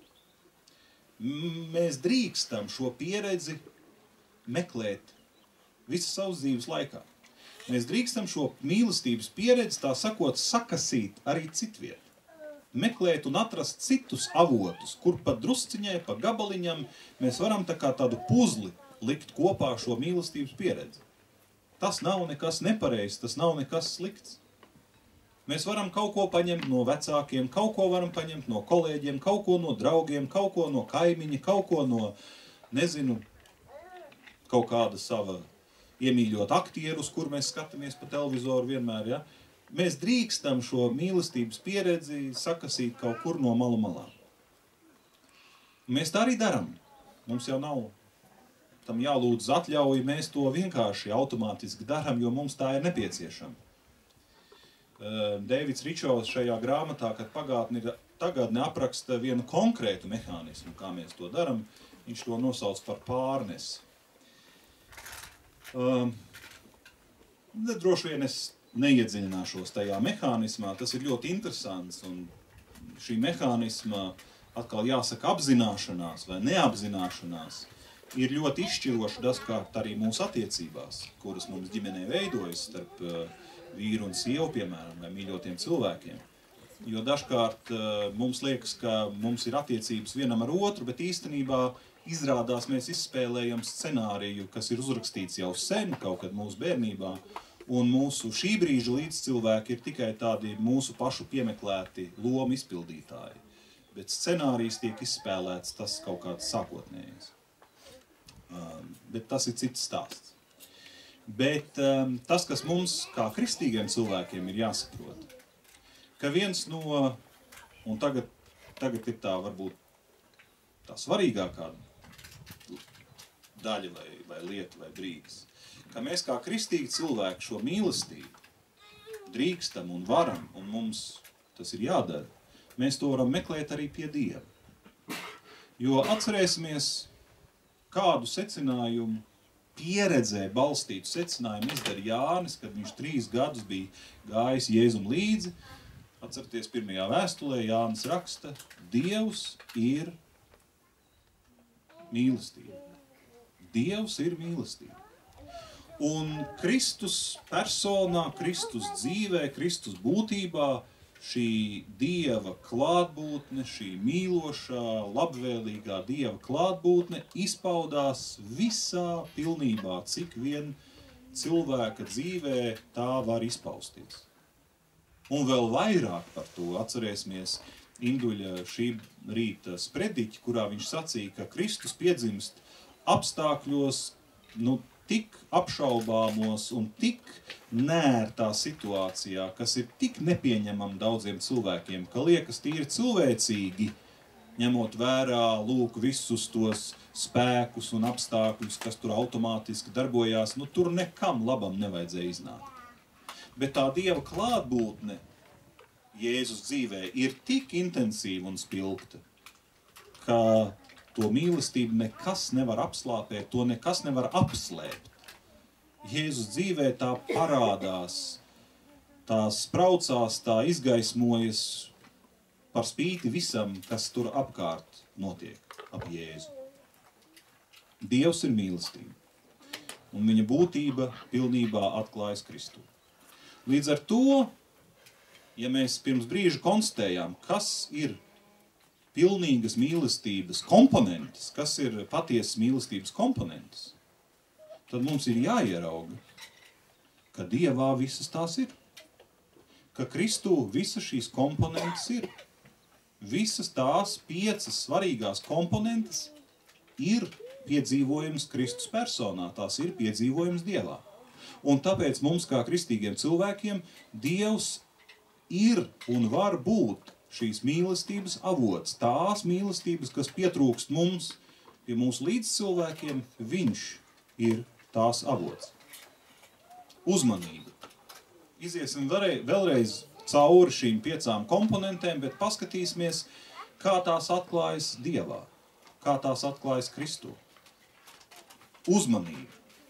Mēs drīkstam šo pieredzi meklēt visu savas dzīves laikā. Mēs drīkstam šo mīlestības pieredzi, tā sakot, sakasīt arī citviet. Meklēt un atrast citus avotus, kur pa drusciņai, pa gabaliņam mēs varam tā kā tādu puzli likt kopā šo mīlestības pieredzi. Tas nav nekas nepareizs, tas nav nekas slikts. Mēs varam kaut ko paņemt no vecākiem, kaut ko varam paņemt no kolēģiem, kaut ko no draugiem, kaut ko no kaimiņa, kaut ko no, nezinu, kaut kāda sava iemīļot aktierus, kur mēs skatāmies pa televizoru vienmēr, ja? Mēs drīkstam šo mīlestības pieredzi sakasīt kaut kur no malu malām. Mēs tā arī daram. Mums jau nav tam jālūdz atļauju, mēs to vienkārši automātiski daram, jo mums tā ir nepieciešama. Deivids Ričovs šajā grāmatā, kad tagadne apraksta vienu konkrētu mehānismu, kā mēs to daram, viņš to nosauc par pārnesi. Droši vien es neiedziļināšos tajā mehānismā, tas ir ļoti interesants, un šī mehānisma, atkal jāsaka, apzināšanās vai neapzināšanās, ir ļoti izšķiroši dažkārt arī mūsu attiecībās, kuras mums ģimenē veidojas starp vīru un sievu, piemēram, vai mīļotiem cilvēkiem. Jo dažkārt mums liekas, ka mums ir attiecības vienam ar otru, bet īstenībā izrādās mēs izspēlējam scenāriju, kas ir uzrakstīts jau sen, kaut kad mūsu bērnībā, un mūsu šī brīža līdzcilvēki ir tikai tādi mūsu pašu piemeklēti lomu izpildītāji. Bet scenārijs tiek izspēlēts tas kaut kāds sākotnējais. Bet tas ir cits stāsts. Bet tas, kas mums kā kristīgiem cilvēkiem ir jāsaprot, ka viens no, un tagad ir tā varbūt tā svarīgākā daļa vai lieta vai brīdis, ka mēs kā kristīgi cilvēki šo mīlestību drīkstam un varam, un mums tas ir jādara, mēs to varam meklēt arī pie Dieva. Jo atcerēsimies, kādu secinājumu, pieredzē balstītu secinājumu izdara Jānis, kad viņš 3 gadus bija gājis Jēzum līdzi. Atcerieties, 1. vēstulē Jānis raksta, Dievs ir mīlestība. Dievs ir mīlestība. Un Kristus personā, Kristus dzīvē, Kristus būtībā šī Dieva klātbūtne, šī mīlošā, labvēlīgā Dieva klātbūtne izpaudās visā pilnībā, cik vien cilvēka dzīvē tā var izpausties. Un vēl vairāk par to atcerēsimies Induļa šī rīta sprediķi, kurā viņš sacīja, ka Kristus piedzimst apstākļos, tik apšaubāmos un tik nērtā situācijā, kas ir tik nepieņemama daudziem cilvēkiem, ka liekas tīri cilvēcīgi, ņemot vērā, visus tos spēkus un apstākļus, kas tur automātiski darbojās, tur nekam labam nevajadzēja iznākt. Bet tā Dieva klātbūtne Jēzus dzīvē ir tik intensīva un spilgta, ka to mīlestību nekas nevar apslāpēt, to nekas nevar apslēpt. Jēzus dzīvē tā parādās, tā spraucās, tā izgaismojas par spīti visam, kas tur apkārt notiek ap Jēzu. Dievs ir mīlestība, un viņa būtība pilnībā atklājas Kristū. Līdz ar to, ja mēs pirms brīža konstatējām, kas ir pilnīgas mīlestības komponentes, kas ir patiesas mīlestības komponentes, tad mums ir jāierauga, ka Dievā visas tās ir. Ka Kristū visas šīs komponentes ir. Visas tās 5 svarīgās komponentes ir piedzīvojums Kristus personā, tās ir piedzīvojums Dievā. Un tāpēc mums kā kristīgiem cilvēkiem Dievs ir un var būt šīs mīlestības avots, tās mīlestības, kas pietrūkst mums, pie mūsu līdzcilvēkiem, viņš ir tās avots. Uzmanība. Iziesim vēlreiz cauri šīm 5 komponentēm, bet paskatīsimies, kā tās atklājas Dievā, kā tās atklājas Kristū. Uzmanība.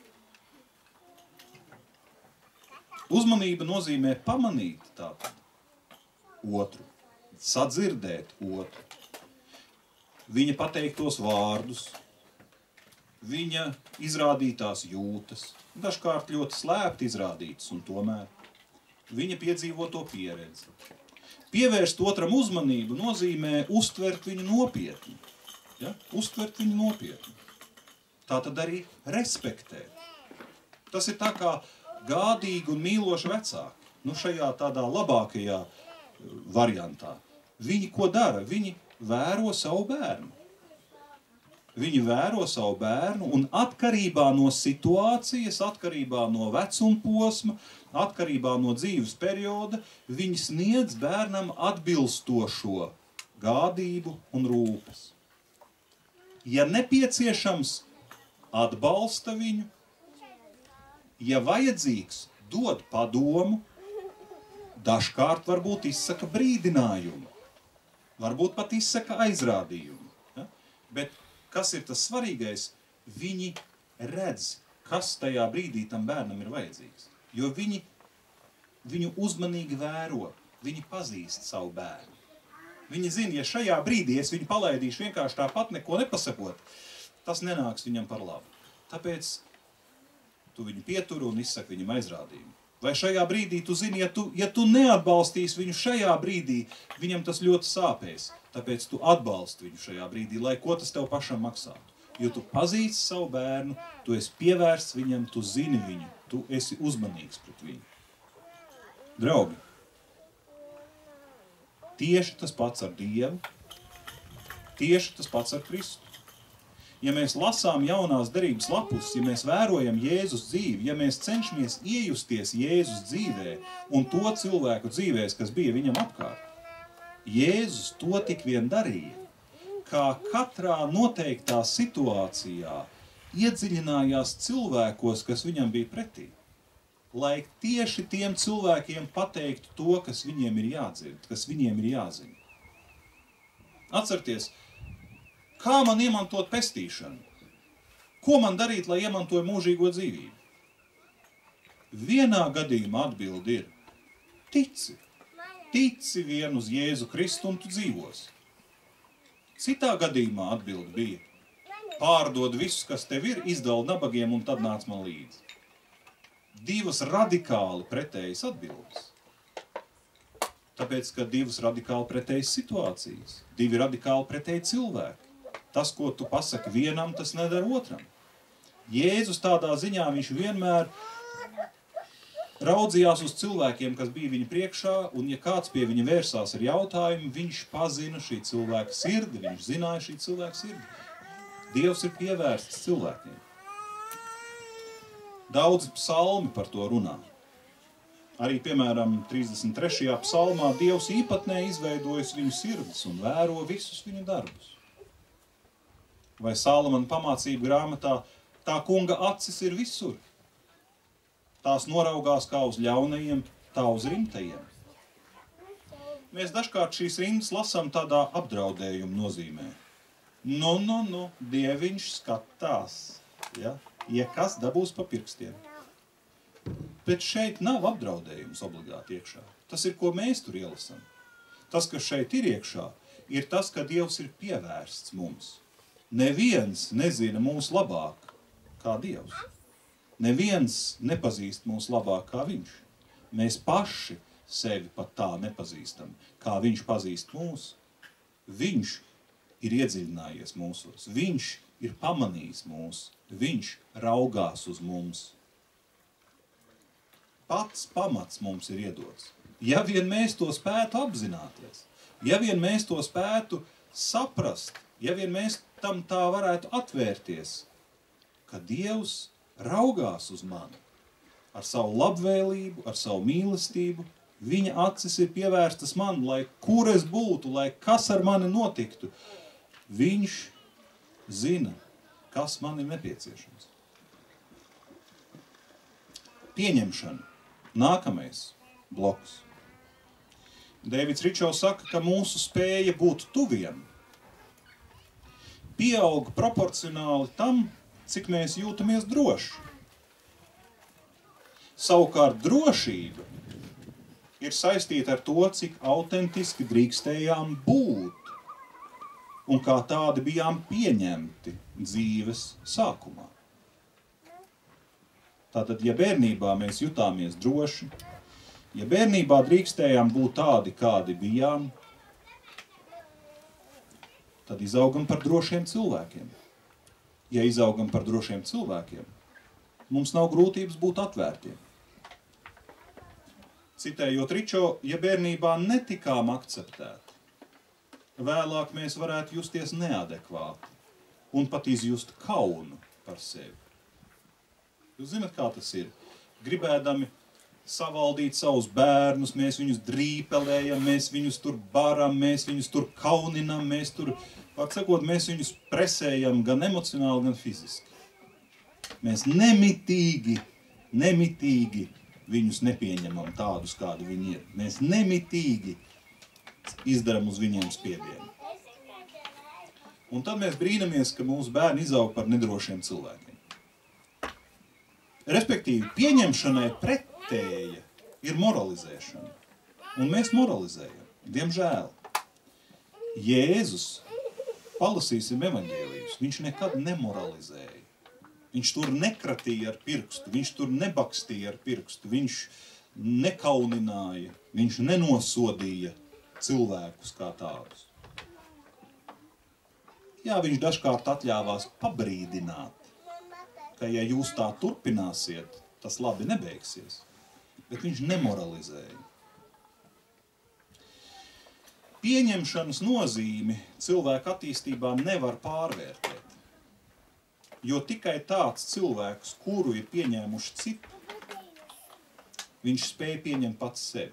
Uzmanība nozīmē pamanīt tātad otru. Sadzirdēt otru, viņa pateiktos vārdus, viņa izrādītās jūtas, dažkārt ļoti slēpti izrādītas, un tomēr viņa piedzīvoto pieredzi. Pievērst otram uzmanību nozīmē uztvert viņu nopietni. Ja? Uztvert viņu nopietni. Tā tad arī respektēt. Tas ir tā kā gādīgi un mīloši vecāki. Šajā tādā labākajā variantā. Viņi ko dara? Viņi vēro savu bērnu. Viņi vēro savu bērnu un atkarībā no situācijas, atkarībā no vecuma posma, atkarībā no dzīves perioda, viņi sniedz bērnam atbilstošo gādību un rūpes. Ja nepieciešams, atbalsta viņu, ja vajadzīgs, dod padomu, dažkārt varbūt izsaka brīdinājumu, varbūt pat izsaka aizrādījumu. Ja? Bet kas ir tas svarīgais? Viņi redz, kas tajā brīdī tam bērnam ir vajadzīgs. Jo viņi viņu uzmanīgi vēro, viņi pazīst savu bērnu. Viņi zina, ja šajā brīdī es viņu palaidīšu vienkārši tāpat neko nepasakot, tas nenāks viņam par labu. Tāpēc tu viņu pieturi un izsaki viņam aizrādījumu. Vai šajā brīdī tu zini, ja tu neatbalstīsi viņu šajā brīdī, viņam tas ļoti sāpēs. Tāpēc tu atbalsti viņu šajā brīdī, lai ko tas tev pašam maksātu. Jo tu pazīsti savu bērnu, tu esi pievērsts viņam, tu zini viņu, tu esi uzmanīgs pret viņu. Draugi, tieši tas pats ar Dievu, tieši tas pats ar Kristu. Ja mēs lasām jaunās derības lapus, ja mēs vērojam Jēzus dzīvi, ja mēs cenšamies iejusties Jēzus dzīvē un to cilvēku dzīvēs, kas bija viņam apkārt, Jēzus to tik vien darīja, kā katrā noteiktā situācijā iedziļinājās cilvēkos, kas viņam bija pretī, lai tieši tiem cilvēkiem pateiktu to, kas viņiem ir jādzird, kas viņiem ir jāzina. Atcerieties, kā man iemantot pestīšanu? Ko man darīt, lai iemantoju mūžīgo dzīvību? Vienā gadījumā atbildi ir tici. Tici vien uz Jēzu Kristu un tu dzīvosi. Citā gadījumā atbildi bija pārdod visus, kas tev ir, izdala nabagiem un tad nāc man līdzi. Divas radikāli pretējas atbildes. Tāpēc, ka divas radikāli pretējas situācijas, divi radikāli pretēji cilvēki. Tas, ko tu pasaki vienam, tas nedara otram. Jēzus tādā ziņā viņš vienmēr raudzījās uz cilvēkiem, kas bija viņa priekšā, un ja kāds pie viņa vērsās ar jautājumu, viņš pazina šī cilvēka sirdi, viņš zināja šī cilvēka sirdi. Dievs ir pievērsts cilvēkiem. Daudzi psalmi par to runā. Arī, piemēram, 33. psalmā Dievs īpatnē izveidojas viņu sirdis un vēro visus viņu darbus. Vai Salamana pamācību grāmatā tā kunga acis ir visur. Tās noraugās kā uz ļaunajiem, tā uz rimtajiem. Mēs dažkārt šīs rindas lasām tādā apdraudējuma nozīmē. Nu, Dieviņš skatās, ja kas dabūs pa pirkstiem. Bet šeit nav apdraudējums obligāti iekšā. Tas ir, ko mēs tur ielasam. Tas, kas šeit ir iekšā, ir tas, ka Dievs ir pievērsts mums. Neviens nezina mūs labāk kā Dievs. Neviens nepazīst mūs labāk kā viņš. Mēs paši sevi pat tā nepazīstam, kā viņš pazīst mūs. Viņš ir iedziļinājies mūsos. Viņš ir pamanījis mūs. Viņš raugās uz mums. Pats pamats mums ir iedots. Ja vien mēs to spētu apzināties, ja vien mēs to spētu saprast, ja vien mēs tam tā varētu atvērties, ka Dievs raugās uz mani ar savu labvēlību, ar savu mīlestību, viņa acis ir pievērstas man, lai kur es būtu, lai kas ar mani notiktu, viņš zina, kas man ir nepieciešams. Pieņemšana. Nākamais bloks. Deivids Ričovs saka, ka mūsu spēja būt tuviem pieaug proporcionāli tam, cik mēs jūtamies droši. Savukārt drošība ir saistīta ar to, cik autentiski drīkstējām būt un kā tādi bijām pieņemti dzīves sākumā. Tātad, ja bērnībā mēs jutāmies droši, ja bērnībā drīkstējām būt tādi, kādi bijām, tad izaugam par drošiem cilvēkiem. Ja izaugam par drošiem cilvēkiem, mums nav grūtības būt atvērtiem. Citējot Ričo, ja bērnībā netikām akceptēti, vēlāk mēs varētu justies neadekvāti un pat izjust kaunu par sevi. Jūs zināt, kā tas ir? Gribēdami savaldīt savus bērnus, mēs viņus drīpelējam, mēs viņus tur baram, mēs viņus tur kauninam, mēs tur, var sakot, mēs viņus presējam gan emocionāli, gan fiziski. Mēs nemitīgi viņus nepieņemam tādus, kādi viņi ir. Mēs nemitīgi izdaram uz viņiem spiedienu. Un tad mēs brīnamies, ka mūsu bērni izaug par nedrošiem cilvēkiem. Respektīvi, pieņemšanai pretēja ir moralizēšana. Un mēs moralizējam. Diemžēl. Jēzus, palasīsim evaņģēlijus, viņš nekad nemoralizēja. Viņš tur nekratīja ar pirkstu, viņš tur nebakstīja ar pirkstu, viņš nekaunināja, viņš nenosodīja cilvēkus kā tādus. Jā, viņš dažkārt atļāvās pabrīdināt, ka ja jūs tā turpināsiet, tas labi nebeigsies, bet viņš nemoralizēja. Pieņemšanas nozīmi cilvēka attīstībā nevar pārvērtēt, jo tikai tāds cilvēks, kuru ir pieņēmuši citi, viņš spēja pieņemt pats sevi.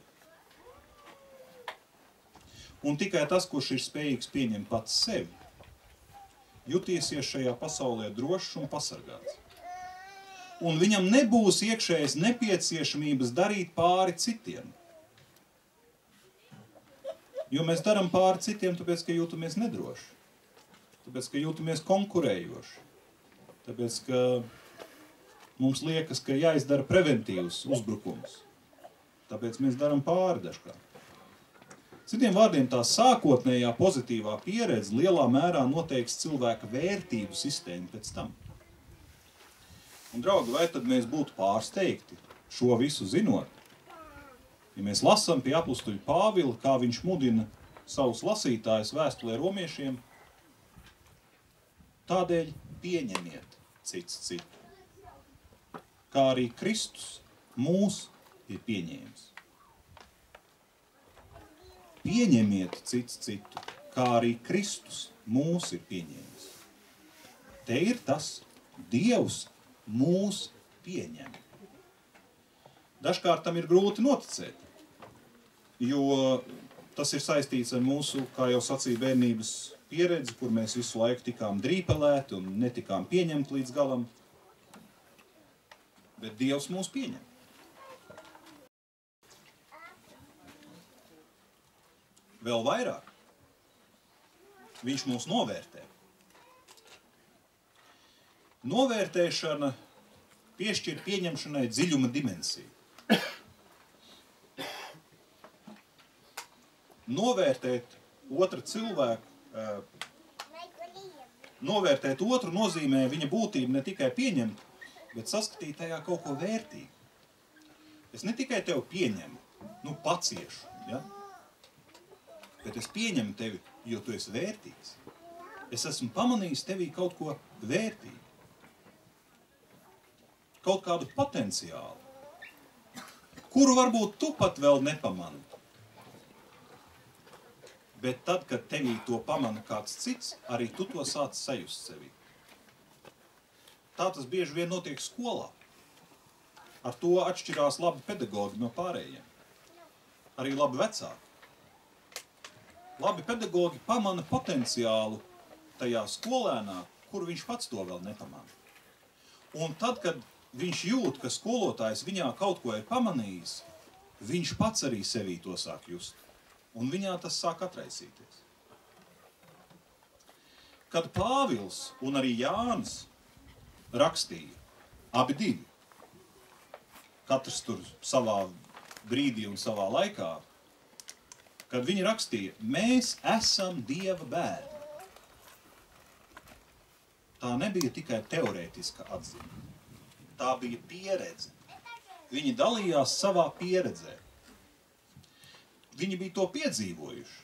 Un tikai tas, kurš ir spējīgs pieņemt pats sevi, jutīsies šajā pasaulē drošs un pasargāts. Un viņam nebūs iekšējas nepieciešamības darīt pāri citiem. Jo mēs darām pāri citiem, tāpēc, ka jūtamies nedroši. Tāpēc, ka jūtamies konkurējoši. Tāpēc, ka mums liekas, ka jāizdara preventīvs uzbrukums. Tāpēc mēs darām pāri dažkārt. Citiem vārdiem, tā sākotnējā pozitīvā pieredze lielā mērā noteiks cilvēka vērtību sistēmu pēc tam. Un, draugi, vai tad mēs būtu pārsteigti šo visu zinot? Ja mēs lasām pie apustuļa Pāvila, kā viņš mudina savus lasītājus vēstulē romiešiem, tādēļ pieņemiet cits citu, kā arī Kristus mūs ir pieņēmis. Pieņemiet cits citu, kā arī Kristus mūs ir pieņēmis. Te ir tas, Dievs mūs pieņem. Dažkārt tam ir grūti noticēt, jo tas ir saistīts ar mūsu, kā jau sacīja, bērnības pieredzi, kur mēs visu laiku tikām drīpelēti un netikām pieņemt līdz galam. Bet Dievs mūs pieņem. Vēl vairāk. Viņš mūs novērtē. Novērtēšana piešķir pieņemšanai dziļuma dimensiju. Novērtēt otru cilvēku, novērtēt otru nozīmē viņa būtību ne tikai pieņemt, bet saskatīt tajā kaut ko vērtīgu. Es ne tikai tevi pieņemu, paciešu, ja? Bet es pieņemu tevi, jo tu esi vērtīgs. Es esmu pamanījis tevī kaut ko vērtīgu. Kaut kādu potenciālu, kuru varbūt tu pat vēl nepamani. Bet tad, kad tevī to pamana kāds cits, arī tu to sāc sajust sevī. Tā tas bieži vien notiek skolā. Ar to atšķirās labi pedagogi no pārējiem. Arī labi vecāki. Labi pedagogi pamana potenciālu tajā skolēnā, kuru viņš pats to vēl nepamana. Un tad, kad viņš jūt, ka skolotājs viņā kaut ko ir pamanījis, viņš pats arī sevī to sāk just. Un viņā tas sāk atraisīties. Kad Pāvils un arī Jānis rakstīja, abi divi, katrs tur savā brīdī un savā laikā, kad viņi rakstīja, mēs esam Dieva bērni. Tā nebija tikai teorētiska atziņa. Tā bija pieredze. Viņi dalījās savā pieredzē. Viņi bija to piedzīvojuši.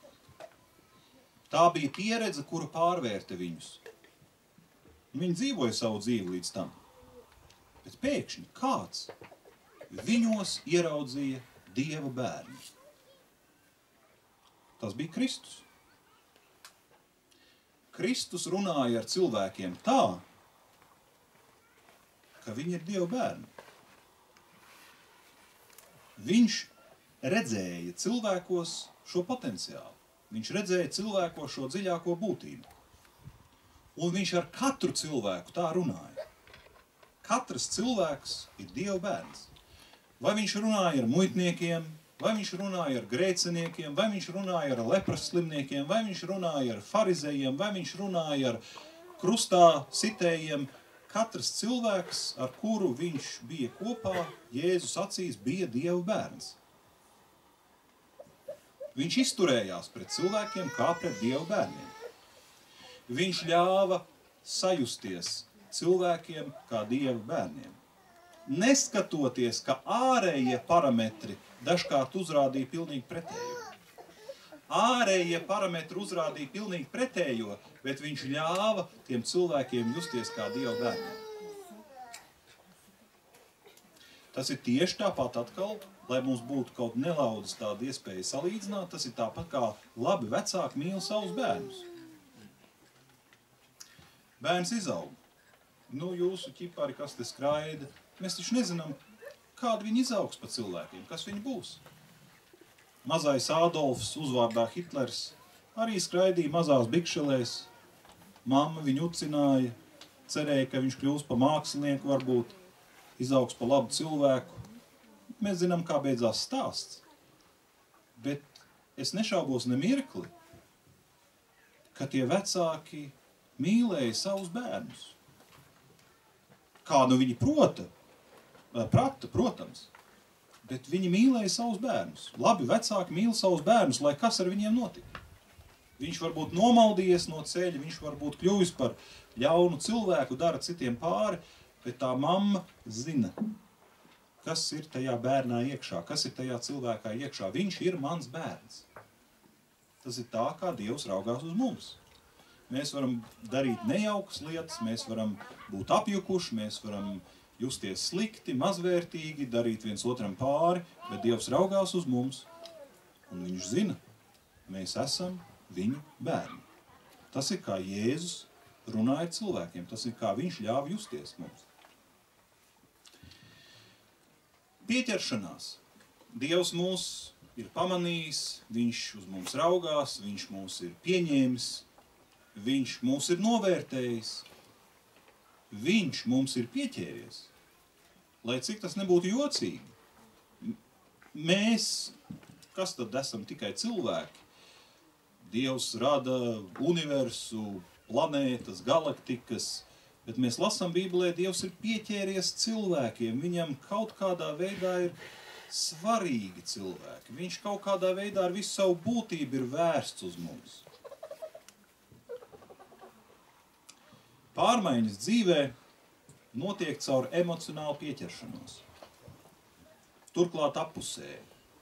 Tā bija pieredze, kura pārvērta viņus. Viņi dzīvoja savu dzīvi līdz tam. Bet pēkšņi kāds viņos ieraudzīja Dieva bērni. Tas bija Kristus. Kristus runāja ar cilvēkiem tā, ka viņi ir Dieva bērni. Viņš redzēja cilvēkos šo potenciālu. Viņš redzēja cilvēkos šo dziļāko būtību. Un viņš ar katru cilvēku tā runāja. Katrs cilvēks ir Dieva bērns. Vai viņš runāja ar muitniekiem, vai viņš runāja ar grēciniekiem, vai viņš runāja ar lepras slimniekiem, vai viņš runāja ar farizejiem, vai viņš runāja ar krustā sitējiem. Katrs cilvēks, ar kuru viņš bija kopā, Jēzus acīs bija Dieva bērns. Viņš izturējās pret cilvēkiem kā pret Dieva bērniem. Viņš ļāva sajusties cilvēkiem kā Dieva bērniem. Neskatoties, ka ārējie parametri dažkārt uzrādīja pilnīgi pretējo. Ārējie parametri uzrādīja pilnīgi pretējo, bet viņš ļāva tiem cilvēkiem justies kā Dieva bērniem. Tas ir tieši tāpat atkal, lai mums būtu kaut nelaudas tāda iespēja salīdzināt, tas ir tāpat kā labi vecāki mīl savus bērnus. Bērns izaug. Nu, jūsu ķipari, kas te skraida, mēs taču nezinām, kādi viņi izaugs pa cilvēkiem, kas viņi būs. Mazais Ādolfs, uzvārdā Hitlers, arī skraidīja mazās bikšelēs. Mamma viņu ucināja, cerēja, ka viņš kļūs pa mākslinieku varbūt, izaugs pa labu cilvēku. Mēs zinām, kā beidzās stāsts. Bet es nešaubos nemirkli, ka tie vecāki mīlēja savus bērnus. Kā nu viņi prata, protams, bet viņi mīlēja savus bērnus. Labi, vecāki mīl savus bērnus, lai kas ar viņiem notika. Viņš varbūt nomaldījies no ceļa, viņš varbūt kļuvis par ļaunu cilvēku, dara citiem pāri, bet tā mamma zina, kas ir tajā bērnā iekšā, kas ir tajā cilvēkā iekšā. Viņš ir mans bērns. Tas ir tā, kā Dievs raugās uz mums. Mēs varam darīt nejaukas lietas, mēs varam būt apjukuši, mēs varam justies slikti, mazvērtīgi, darīt viens otram pāri, bet Dievs raugās uz mums, un viņš zina, mēs esam viņa bērni. Tas ir kā Jēzus runāja cilvēkiem, tas ir kā viņš ļāva justies mums. Pieķeršanās. Dievs mūs ir pamanījis, viņš uz mums raugās, viņš mūs ir pieņēmis, viņš mūs ir novērtējis, viņš mums ir pieķēries. Lai cik tas nebūtu jocīgi, mēs, kas tad esam tikai cilvēki, Dievs rada universu, planētas, galaktikas, bet mēs lasām Bībelē, Dievs ir pieķēries cilvēkiem, viņam kaut kādā veidā ir svarīgi cilvēki, viņš kaut kādā veidā ar visu savu būtību ir vērsts uz mums. Pārmaiņas dzīvē notiek caur emocionālu pieķeršanos. Turklāt appusēji.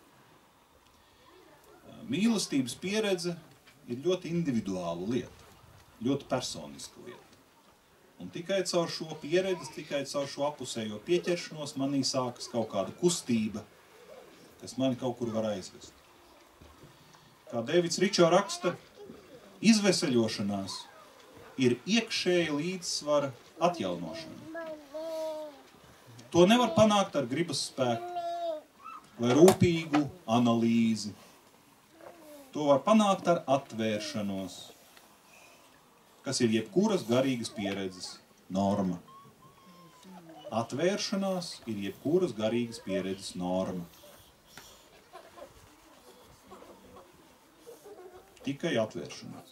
Mīlestības pieredze ir ļoti individuāla lieta, ļoti personiska lieta. Un tikai caur šo pieredzi, tikai caur šo appusējo pieķeršanos manī sākas kaut kāda kustība, kas mani kaut kur var aizvest. Kā Dēvids Ričo raksta, izveseļošanās ir iekšēja līdzsvara atjaunošana. To nevar panākt ar gribas spēku vai rūpīgu analīzi. To var panākt ar atvēršanos, kas ir jebkuras garīgas pieredzes norma. Atvēršanās ir jebkuras garīgas pieredzes norma. Tikai atvēršanās.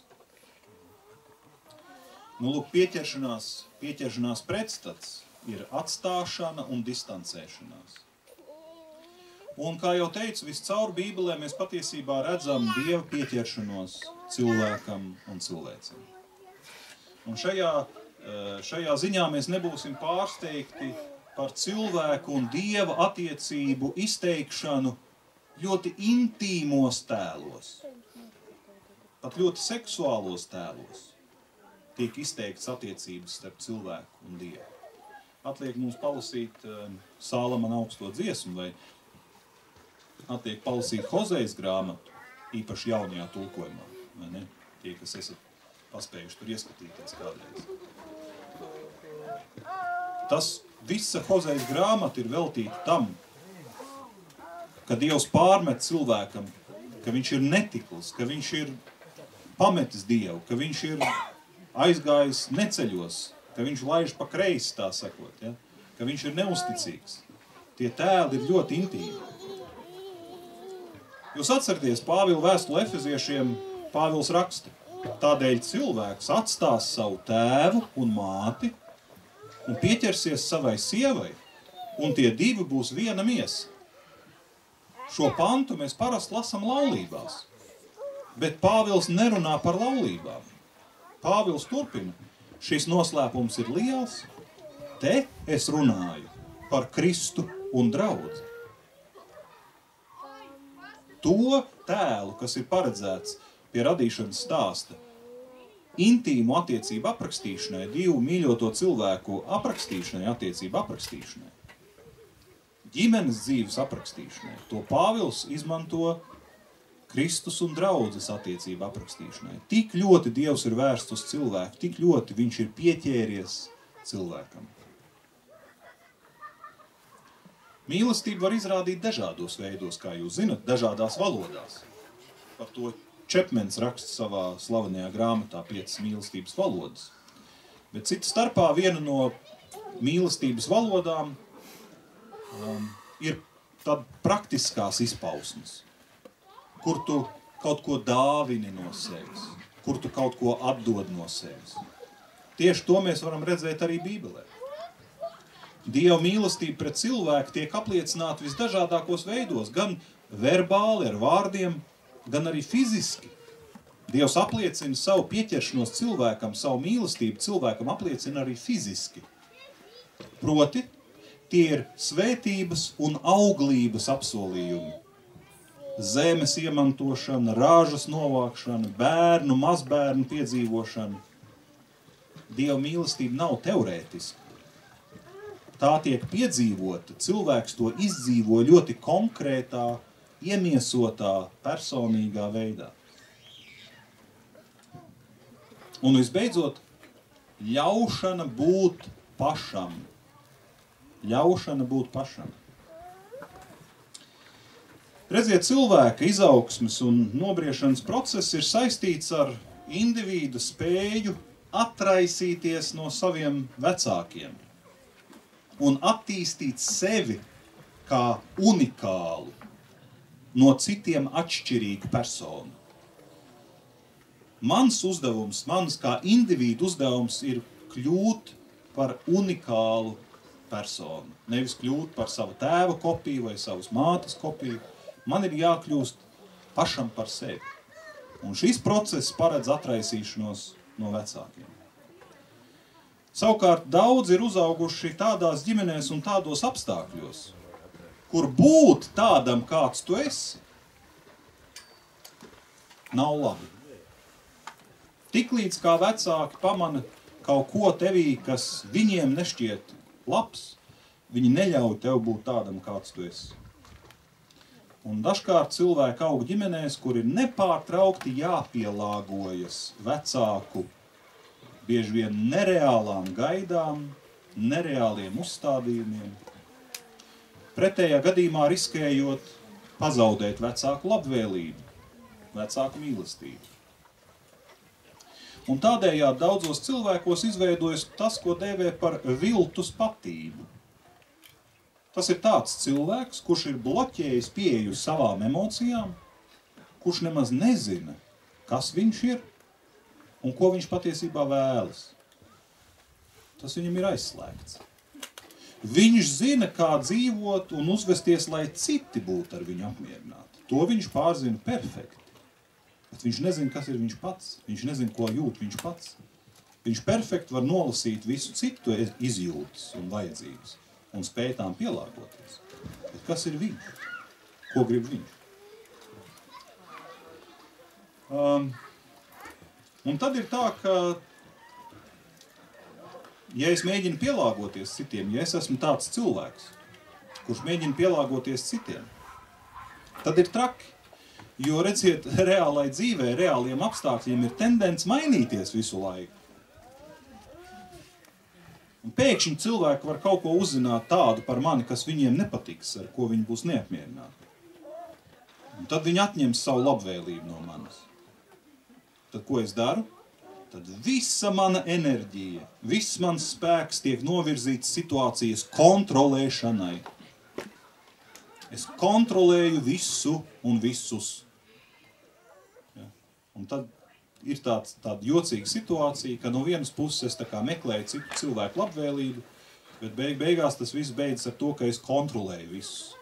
Nu, lūk, pieķeršanās pretstats ir atstāšana un distancēšanās. Un, kā jau teicu, viscaur Bībelē mēs patiesībā redzam Dieva pieķeršanos cilvēkam un cilvēcim. Un šajā ziņā mēs nebūsim pārsteigti par cilvēku un Dieva attiecību izteikšanu ļoti intīmos tēlos, pat ļoti seksuālos tēlos tiek izteikts attiecības starp cilvēku un Dievu. Atliek mums palasīt Sālamana augsto dziesmu, vai atliek palasīt Hozejas grāmatu, īpaši jaunajā tulkojumā, vai ne? Tie, kas esat paspējuši tur ieskatīties kādreiz. Tas visa Hozejas grāmata ir veltīta tam, ka Dievs pārmet cilvēkam, ka viņš ir netikls, ka viņš ir pametis Dievu, ka viņš ir aizgājis neceļos, ka viņš laiž pa kreisi, tā sakot, ja? Ka viņš ir neusticīgs. Tie tēli ir ļoti intīmi. Jūs atceraties Pāvila vēstuli Efeziešiem, Pāvils raksta, tādēļ cilvēks atstās savu tēvu un māti un pieķersies savai sievai, un tie divi būs viena miesa. Šo pantu mēs parasti lasam laulībās, bet Pāvils nerunā par laulībām. Pāvils turpina, šis noslēpums ir liels, te es runāju par Kristu un draudzi. To tēlu, kas ir paredzēts pie radīšanas stāsta, intīmu attiecību aprakstīšanai, divu mīļoto cilvēku aprakstīšanai, attiecību aprakstīšanai, ģimenes dzīves aprakstīšanai, to Pāvils izmanto Kristus un draudzes attiecību aprakstīšanai. Tik ļoti Dievs ir vērsts uz cilvēku, tik ļoti viņš ir pieķēries cilvēkam. Mīlestību var izrādīt dažādos veidos, kā jūs zinat, dažādās valodās. Par to Čepmens raksta savā slavenajā grāmatā 5 mīlestības valodas. Bet cita starpā viena no mīlestības valodām ir tāda praktiskās izpausmes, kur tu kaut ko dāvini no sevis, kur tu kaut ko atdod no sevis. Tieši to mēs varam redzēt arī Bībelē. Dieva mīlestība pret cilvēku tiek apliecināta visdažādākos veidos, gan verbāli ar vārdiem, gan arī fiziski. Dievs apliecina savu pieķeršanos cilvēkam, savu mīlestību cilvēkam apliecina arī fiziski. Proti, tie ir svētības un auglības apsolījumi. Zemes iemantošana, ražas novākšana, bērnu, mazbērnu piedzīvošana. Dieva mīlestība nav teorētiska. Tā tiek piedzīvota, cilvēks to izdzīvo ļoti konkrētā, iemiesotā, personīgā veidā. Un visbeidzot, ļaušana būt pašam. Ļaušana būt pašam. Redziet, cilvēka izaugsmes un nobriešanas process ir saistīts ar individu spēju atraisīties no saviem vecākiem un attīstīt sevi kā unikālu, no citiem atšķirīgu personu. Mans uzdevums, mans kā individu uzdevums ir kļūt par unikālu personu. Nevis kļūt par savu tēva kopiju vai savas mātes kopiju. Man ir jākļūst pašam par sevi. Un šis process paredz atraisīšanos no vecākiem. Savukārt daudz ir uzauguši tādās ģimenēs un tādos apstākļos, kur būt tādam, kāds tu esi, nav labi. Tiklīdz kā vecāki pamana kaut ko tevī, kas viņiem nešķiet labs, viņi neļauj tev būt tādam, kāds tu esi. Un dažkārt cilvēki aug ģimenēs, kur ir nepārtraukti jāpielāgojas vecāku, bieži vien nereālām gaidām, nereāliem uzstādījumiem. Pretējā gadījumā riskējot pazaudēt vecāku labvēlību, vecāku mīlestību. Un tādējādi daudzos cilvēkos izveidojas tas, ko dēvē par viltus patību. Tas ir tāds cilvēks, kurš ir bloķējis pieeju savām emocijām, kurš nemaz nezina, kas viņš ir un ko viņš patiesībā vēlas. Tas viņam ir aizslēgts. Viņš zina, kā dzīvot un uzvesties, lai citi būtu ar viņu apmierināti. To viņš pārzina perfekti. Bet viņš nezina, kas ir viņš pats. Viņš nezina, ko jūt viņš pats. Viņš perfekti var nolasīt visu citu izjūtas un vajadzības un spēj tām pielāgoties. Bet kas ir viņš? Ko grib viņš? Un tad ir tā, ka ja es mēģinu pielāgoties citiem, ja es esmu tāds cilvēks, kurš mēģina pielāgoties citiem, tad ir traki. Jo, redziet, reālai dzīvē, reāliem apstākļiem ir tendence mainīties visu laiku. Un pēkšņi cilvēki var kaut ko uzzināt tādu par mani, kas viņiem nepatiks, ar ko viņi būs neapmierināti. Un tad viņi atņems savu labvēlību no manis. Tad ko es daru? Tad visa mana enerģija, viss mans spēks tiek novirzīts situācijas kontrolēšanai. Es kontrolēju visu un visus. Ja? Un tad ir tāda jocīga situācija, ka no vienas puses es tā kā meklēju citu cilvēku labvēlību, bet beigās tas viss beidzas ar to, ka es kontrolēju visus.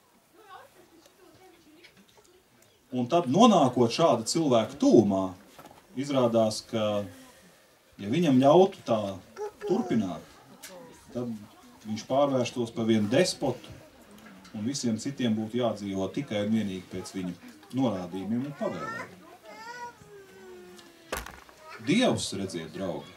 Un tad nonākot šāda cilvēka tūmā, izrādās, ka, ja viņam ļautu tā turpināt, tad viņš pārvērstos par vienu despotu, un visiem citiem būtu jādzīvo tikai un vienīgi pēc viņu norādījumiem un pavēlēm. Dievs, redziet, draugi,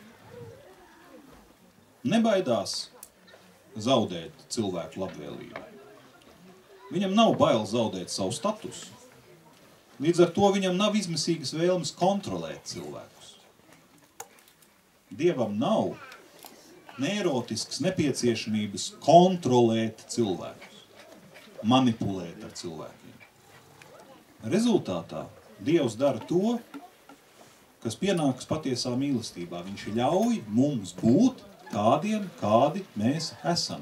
nebaidās zaudēt cilvēku labvēlību. Viņam nav bail zaudēt savu statusu. Līdz ar to viņam nav izmisīgas vēlmes kontrolēt cilvēkus. Dievam nav neirotiskas nepieciešamības kontrolēt cilvēkus, manipulēt ar cilvēkiem. Rezultātā Dievs dara to, kas pienākas patiesā mīlestībā. Viņš ļauj mums būt tādiem, kādi mēs esam.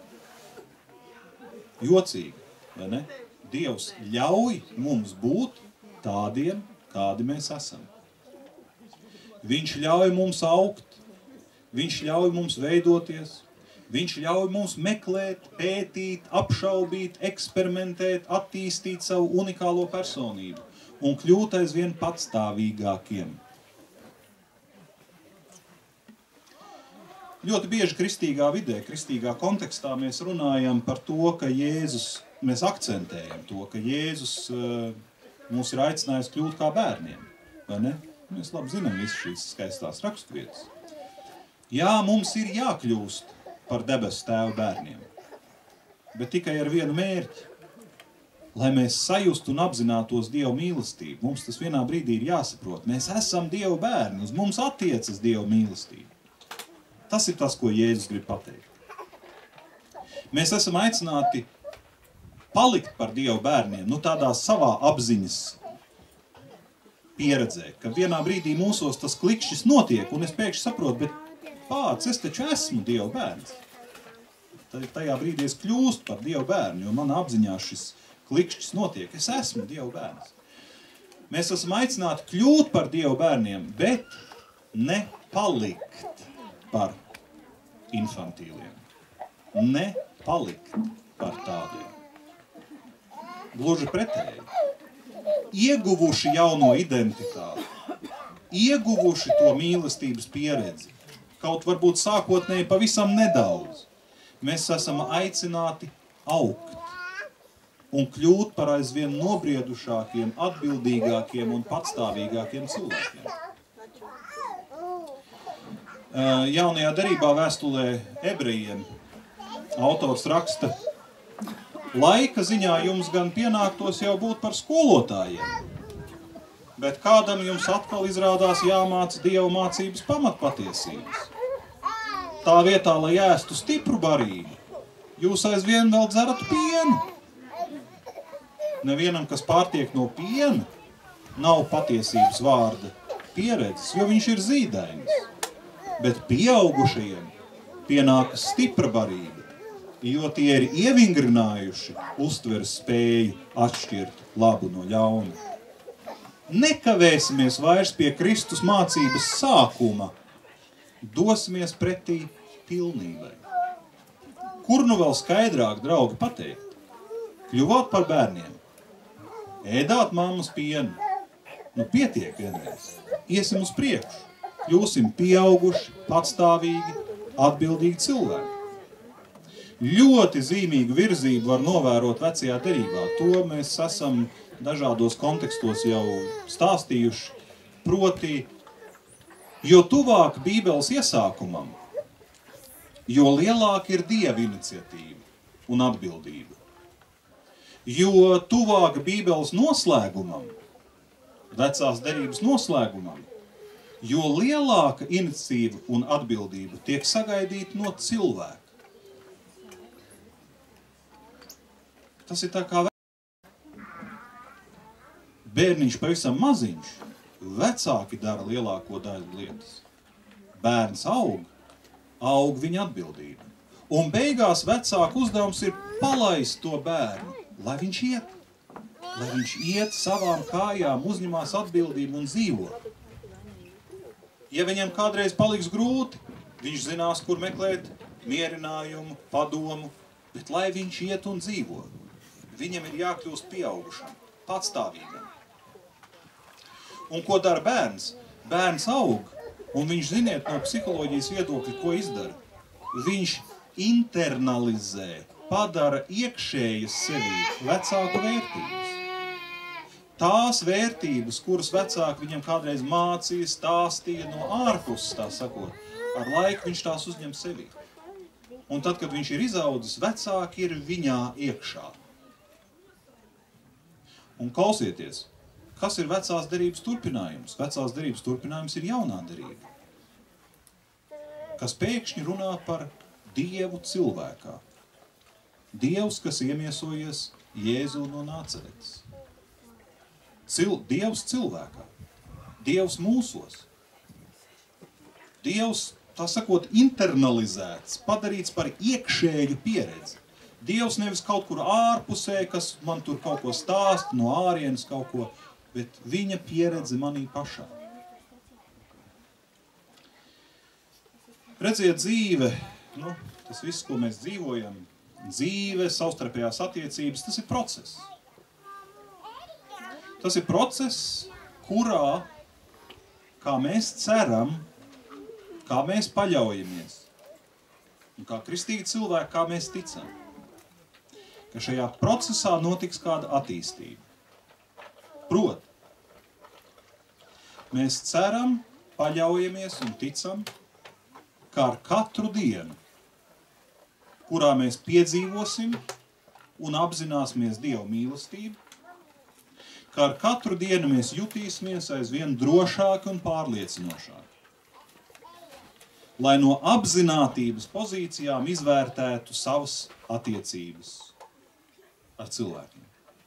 Jocīgi, vai ne? Dievs ļauj mums būt tādiem, kādi mēs esam. Viņš ļauj mums augt, viņš ļauj mums veidoties, viņš ļauj mums meklēt, pētīt, apšaubīt, eksperimentēt, attīstīt savu unikālo personību un kļūt aizvien patstāvīgākiem. Ļoti bieži kristīgā vidē, kristīgā kontekstā mēs runājam par to, ka Jēzus, mēs akcentējam to, ka Jēzus mūs ir aicinājis kļūt kā bērniem, vai ne? Mēs labi zinām visu šīs skaistās raksturvietas. Jā, mums ir jākļūst par debesu tēva bērniem, bet tikai ar vienu mērķi, lai mēs sajustu un apzinātos Dieva mīlestību. Mums tas vienā brīdī ir jāsaprot. Mēs esam Dieva bērni, uz mums attiecas Dieva mīlestība. Tas ir tas, ko Jēzus grib pateikt. Mēs esam aicināti palikt par Dieva bērniem, tādā savā apziņas pieredzē, ka vienā brīdī mūsos tas klikšķis notiek, un es pēkšņi saprotu, bet pāc, es taču esmu Dieva bērns. Tajā brīdī es kļūstu par Dieva bērnu, jo manā apziņā šis klikšķis notiek. Es esmu Dieva bērns. Mēs esam aicināti kļūt par Dieva bērniem, bet ne palikt par infantīliem. Ne palikt par tādiem. Gluži pretēji. Ieguvuši jauno identitāti, ieguvuši to mīlestības pieredzi, kaut varbūt sākotnēji pavisam nedaudz, mēs esam aicināti augt un kļūt par aizvien nobriedušākiem, atbildīgākiem un patstāvīgākiem cilvēkiem. Jaunajā derībā vēstulē ebrejiem autors raksta: laika ziņā jums gan pienāktos jau būt par skolotājiem, bet kādam jums atkal izrādās jāmāca Dieva mācības pamatpatiesības. Tā vietā, lai ēstu stipru barību, jūs aizvien vēl dzerat pienu. Nevienam, kas pārtiek no piena, nav patiesības vārda pieredzes, jo viņš ir zīdainis. Bet pieaugušajiem pienākas stipra barība, jo tie ir ievingrinājuši uztveres spēju atšķirt labu no ļauna. Nekavēsimies vairs pie Kristus mācības sākuma, dosimies pretī pilnībai. Kur nu vēl skaidrāk, draugi, pateikt? Kļuvāt par bērniem, ēdāt mammas pienu, pietiek vienreiz, iesim uz priekšu. Kļūsim pieauguši, patstāvīgi, atbildīgi cilvēki. Ļoti zīmīgu virzību var novērot vecajā derībā. To mēs esam dažādos kontekstos jau stāstījuši. Proti, jo tuvāk Bībeles iesākumam, jo lielāka ir Dieva iniciatīva un atbildība. Jo tuvāk Bībeles noslēgumam, vecās derības noslēgumam, jo lielāka iniciatīva un atbildība tiek sagaidīta no cilvēka. Tas ir tā kā bērniņš pavisam maziņš, vecāki dara lielāko daļu lietas. Bērns aug viņa atbildība. Un beigās vecāku uzdevums ir palaist to bērnu, lai viņš iet. Lai viņš iet savām kājām, uzņemās atbildību un dzīvo. Ja viņam kādreiz paliks grūti, viņš zinās, kur meklēt mierinājumu, padomu, bet lai viņš iet un dzīvo, viņam ir jākļūst pieaugušam, patstāvīgam. Un ko dara bērns? Bērns aug, un viņš, ziniet, no psiholoģijas viedokļa, ko izdara? Viņš internalizē, padara iekšējas sevī vecāku vērtības. Tās vērtības, kuras vecāki viņam kādreiz mācīja, stāstīja no ārpuses, tā sakot, ar laiku viņš tās uzņem sevī. Un tad, kad viņš ir izaudzis, vecāki ir viņā iekšā. Un klausieties, kas ir vecās derības turpinājums? Vecās derības turpinājums ir jaunā derība, kas pēkšņi runā par Dievu cilvēkā. Dievs, kas iemiesojies Jēzu no Nāceretes. Dievs cilvēkā. Dievs mūsos. Dievs, tā sakot, internalizēts, padarīts par iekšēju pieredzi. Dievs nevis kaut kur ārpusē, kas man tur kaut ko stāst, no ārienes kaut ko, bet viņa pieredze manī pašā. Redziet, dzīve, tas viss, ko mēs dzīvojam, dzīve, savstarpējās attiecības, tas ir process. Tas ir process, kurā, kā mēs ceram, kā mēs paļaujamies, un kā kristīgi cilvēki, kā mēs ticam, ka šajā procesā notiks kāda attīstība. Proti, mēs ceram, paļaujamies un ticam, ka ar katru dienu, kurā mēs piedzīvosim un apzināsimies Dieva mīlestību, ka ar katru dienu mēs jutīsimies aizvien drošāki un pārliecinošāki. Lai no apzinātības pozīcijām izvērtētu savas attiecības ar cilvēkiem.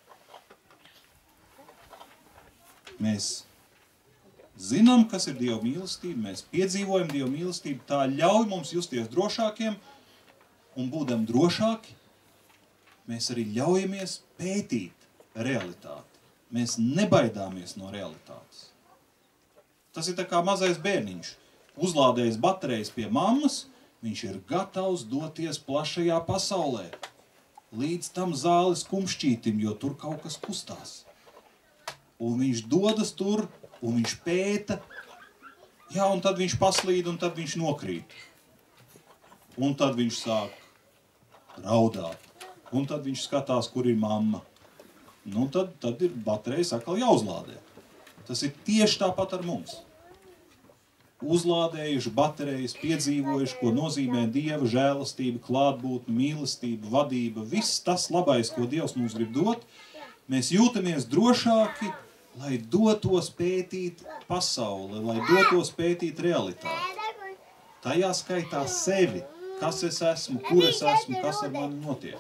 Mēs zinām, kas ir Dieva mīlestība, mēs piedzīvojam Dieva mīlestību, tā ļauj mums justies drošākiem, un būdam drošāki, mēs arī ļaujamies pētīt realitāti. Mēs nebaidāmies no realitātes. Tas ir tā kā mazais bērniņš. Uzlādējis baterijas pie mammas, viņš ir gatavs doties plašajā pasaulē. Līdz tam zāles kumšķītim, jo tur kaut kas kustās. Un viņš dodas tur, un viņš pēta. Jā, un tad viņš paslīd, un tad viņš nokrīt. Un tad viņš sāk raudāt. Un tad viņš skatās, kur ir mamma. Tad ir baterijas atkal jāuzlādē. Tas ir tieši tāpat ar mums. Uzlādējuši baterijas, piedzīvojuši, ko nozīmē Dieva žēlastība, klātbūtne, mīlestība, vadība, viss tas labais, ko Dievs mums grib dot, mēs jūtamies drošāki, lai dotos pētīt pasauli, lai dotos pētīt realitāti. Tajā skaitā sevi, kas es esmu, kur es esmu, kas ar mani notiek.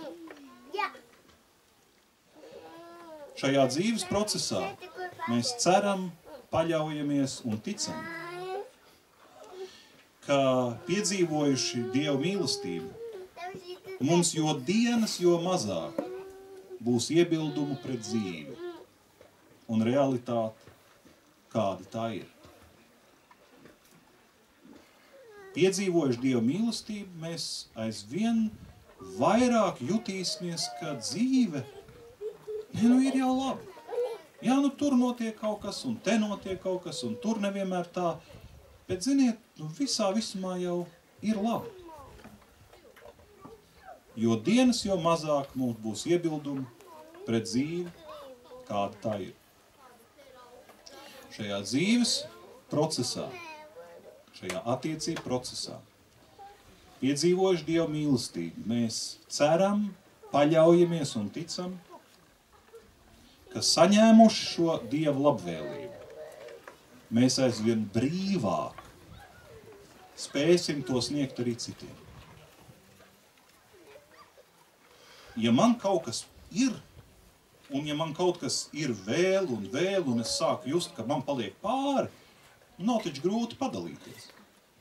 Šajā dzīves procesā mēs ceram, paļaujamies un ticam, ka piedzīvojuši Dieva mīlestību, mums jo dienas, jo mazāk būs iebildumu pret dzīvi un realitāti, kāda tā ir. Piedzīvojuši Dieva mīlestību, mēs aizvien vairāk jutīsimies, ka dzīve ir jau labi. Jā, tur notiek kaut kas, un te notiek kaut kas, un tur nevienmēr tā. Bet, ziniet, visā visumā jau ir labi. Jo dienas, jo mazāk mums būs iebildumi pret dzīvi, kāda tā ir. Šajā dzīves procesā, šajā attiecību procesā, piedzīvojuši Dieva mīlestību, mēs ceram, paļaujamies un ticam, ka saņēmuši šo Dieva labvēlību, mēs aizvien brīvāk spēsim to sniegt arī citiem. Ja man kaut kas ir, un ja man kaut kas ir vēl, un es sāku just, ka man paliek pāri, nav taču grūti padalīties.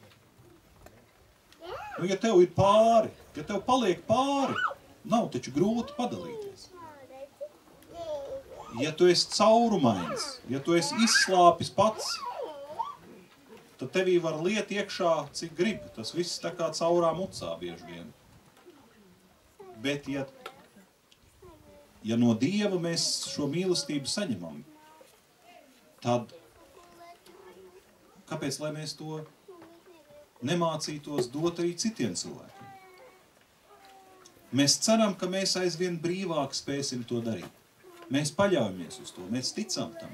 Ja tev ir pāri, ja tev paliek pāri, nav taču grūti padalīties. Ja tu esi caurumains, ja tu esi izslāpis pats, tad tevī var liet iekšā, cik grib. Tas viss tā kā caurā mucā bieži vien. Bet ja no Dieva mēs šo mīlestību saņemam, tad kāpēc, lai mēs to nemācītos dot arī citiem cilvēkiem? Mēs ceram, ka mēs aizvien brīvāk spēsim to darīt. Mēs paļaujamies uz to, mēs ticam tam.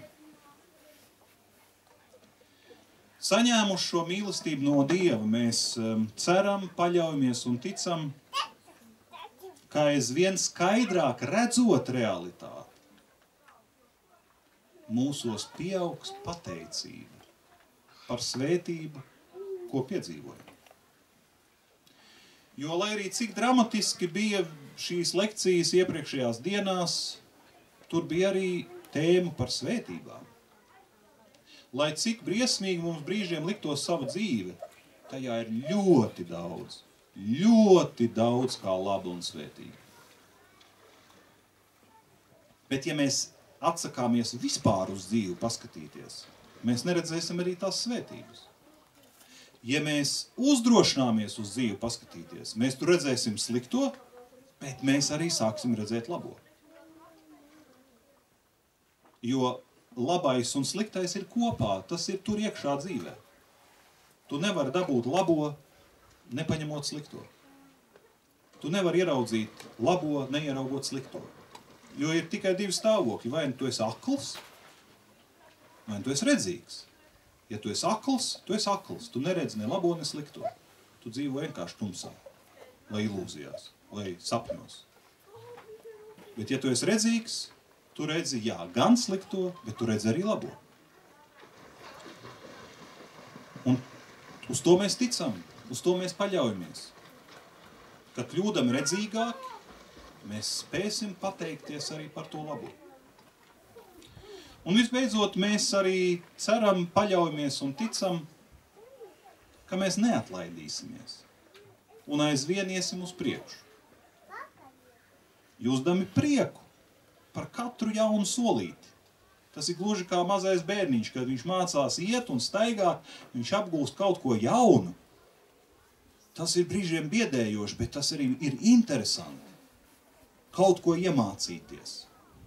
Saņēmuši šo mīlestību no Dieva, mēs ceram, paļaujamies un ticam, ka aizvien skaidrāk redzot realitāti, mūsos pieaugs pateicība par svētību, ko piedzīvojam. Jo, lai arī cik dramatiski bija šīs lekcijas iepriekšējās dienās, tur bija arī tēma par svētībām. Lai cik briesmīgi mums brīžiem liktos sava dzīve, tajā ir ļoti daudz kā laba un svētīga. Bet ja mēs atsakāmies vispār uz dzīvi paskatīties, mēs neredzēsim arī tās svētības. Ja mēs uzdrošināmies uz dzīvi paskatīties, mēs tur redzēsim slikto, bet mēs arī sāksim redzēt labo. Jo labais un sliktais ir kopā, tas ir tur iekšā dzīvē. Tu nevari dabūt labo, nepaņemot slikto. Tu nevari ieraudzīt labo, neieraugot slikto. Jo ir tikai divi stāvokļi, vai tu esi akls, vai tu esi redzīgs. Ja tu esi akls, tu neredzi ne labo, ne slikto. Tu dzīvo vienkārši tumsā, vai ilūzijās, vai sapņos. Bet ja tu esi redzīgs, tu redzi, jā, gan slikto, bet tu redzi arī labo. Un uz to mēs ticam, uz to mēs paļaujamies. Ka kļūdam redzīgāki, mēs spēsim pateikties arī par to labo. Un visbeidzot, mēs arī ceram, paļaujamies un ticam, ka mēs neatlaidīsimies un aizvien iesim uz priekšu. Jūsdami prieku par katru jaunu solīti. Tas ir gluži kā mazais bērniņš, kad viņš mācās iet un staigāt, viņš apgūst kaut ko jaunu. Tas ir brīžiem biedējoši, bet tas arī ir interesanti. Kaut ko iemācīties.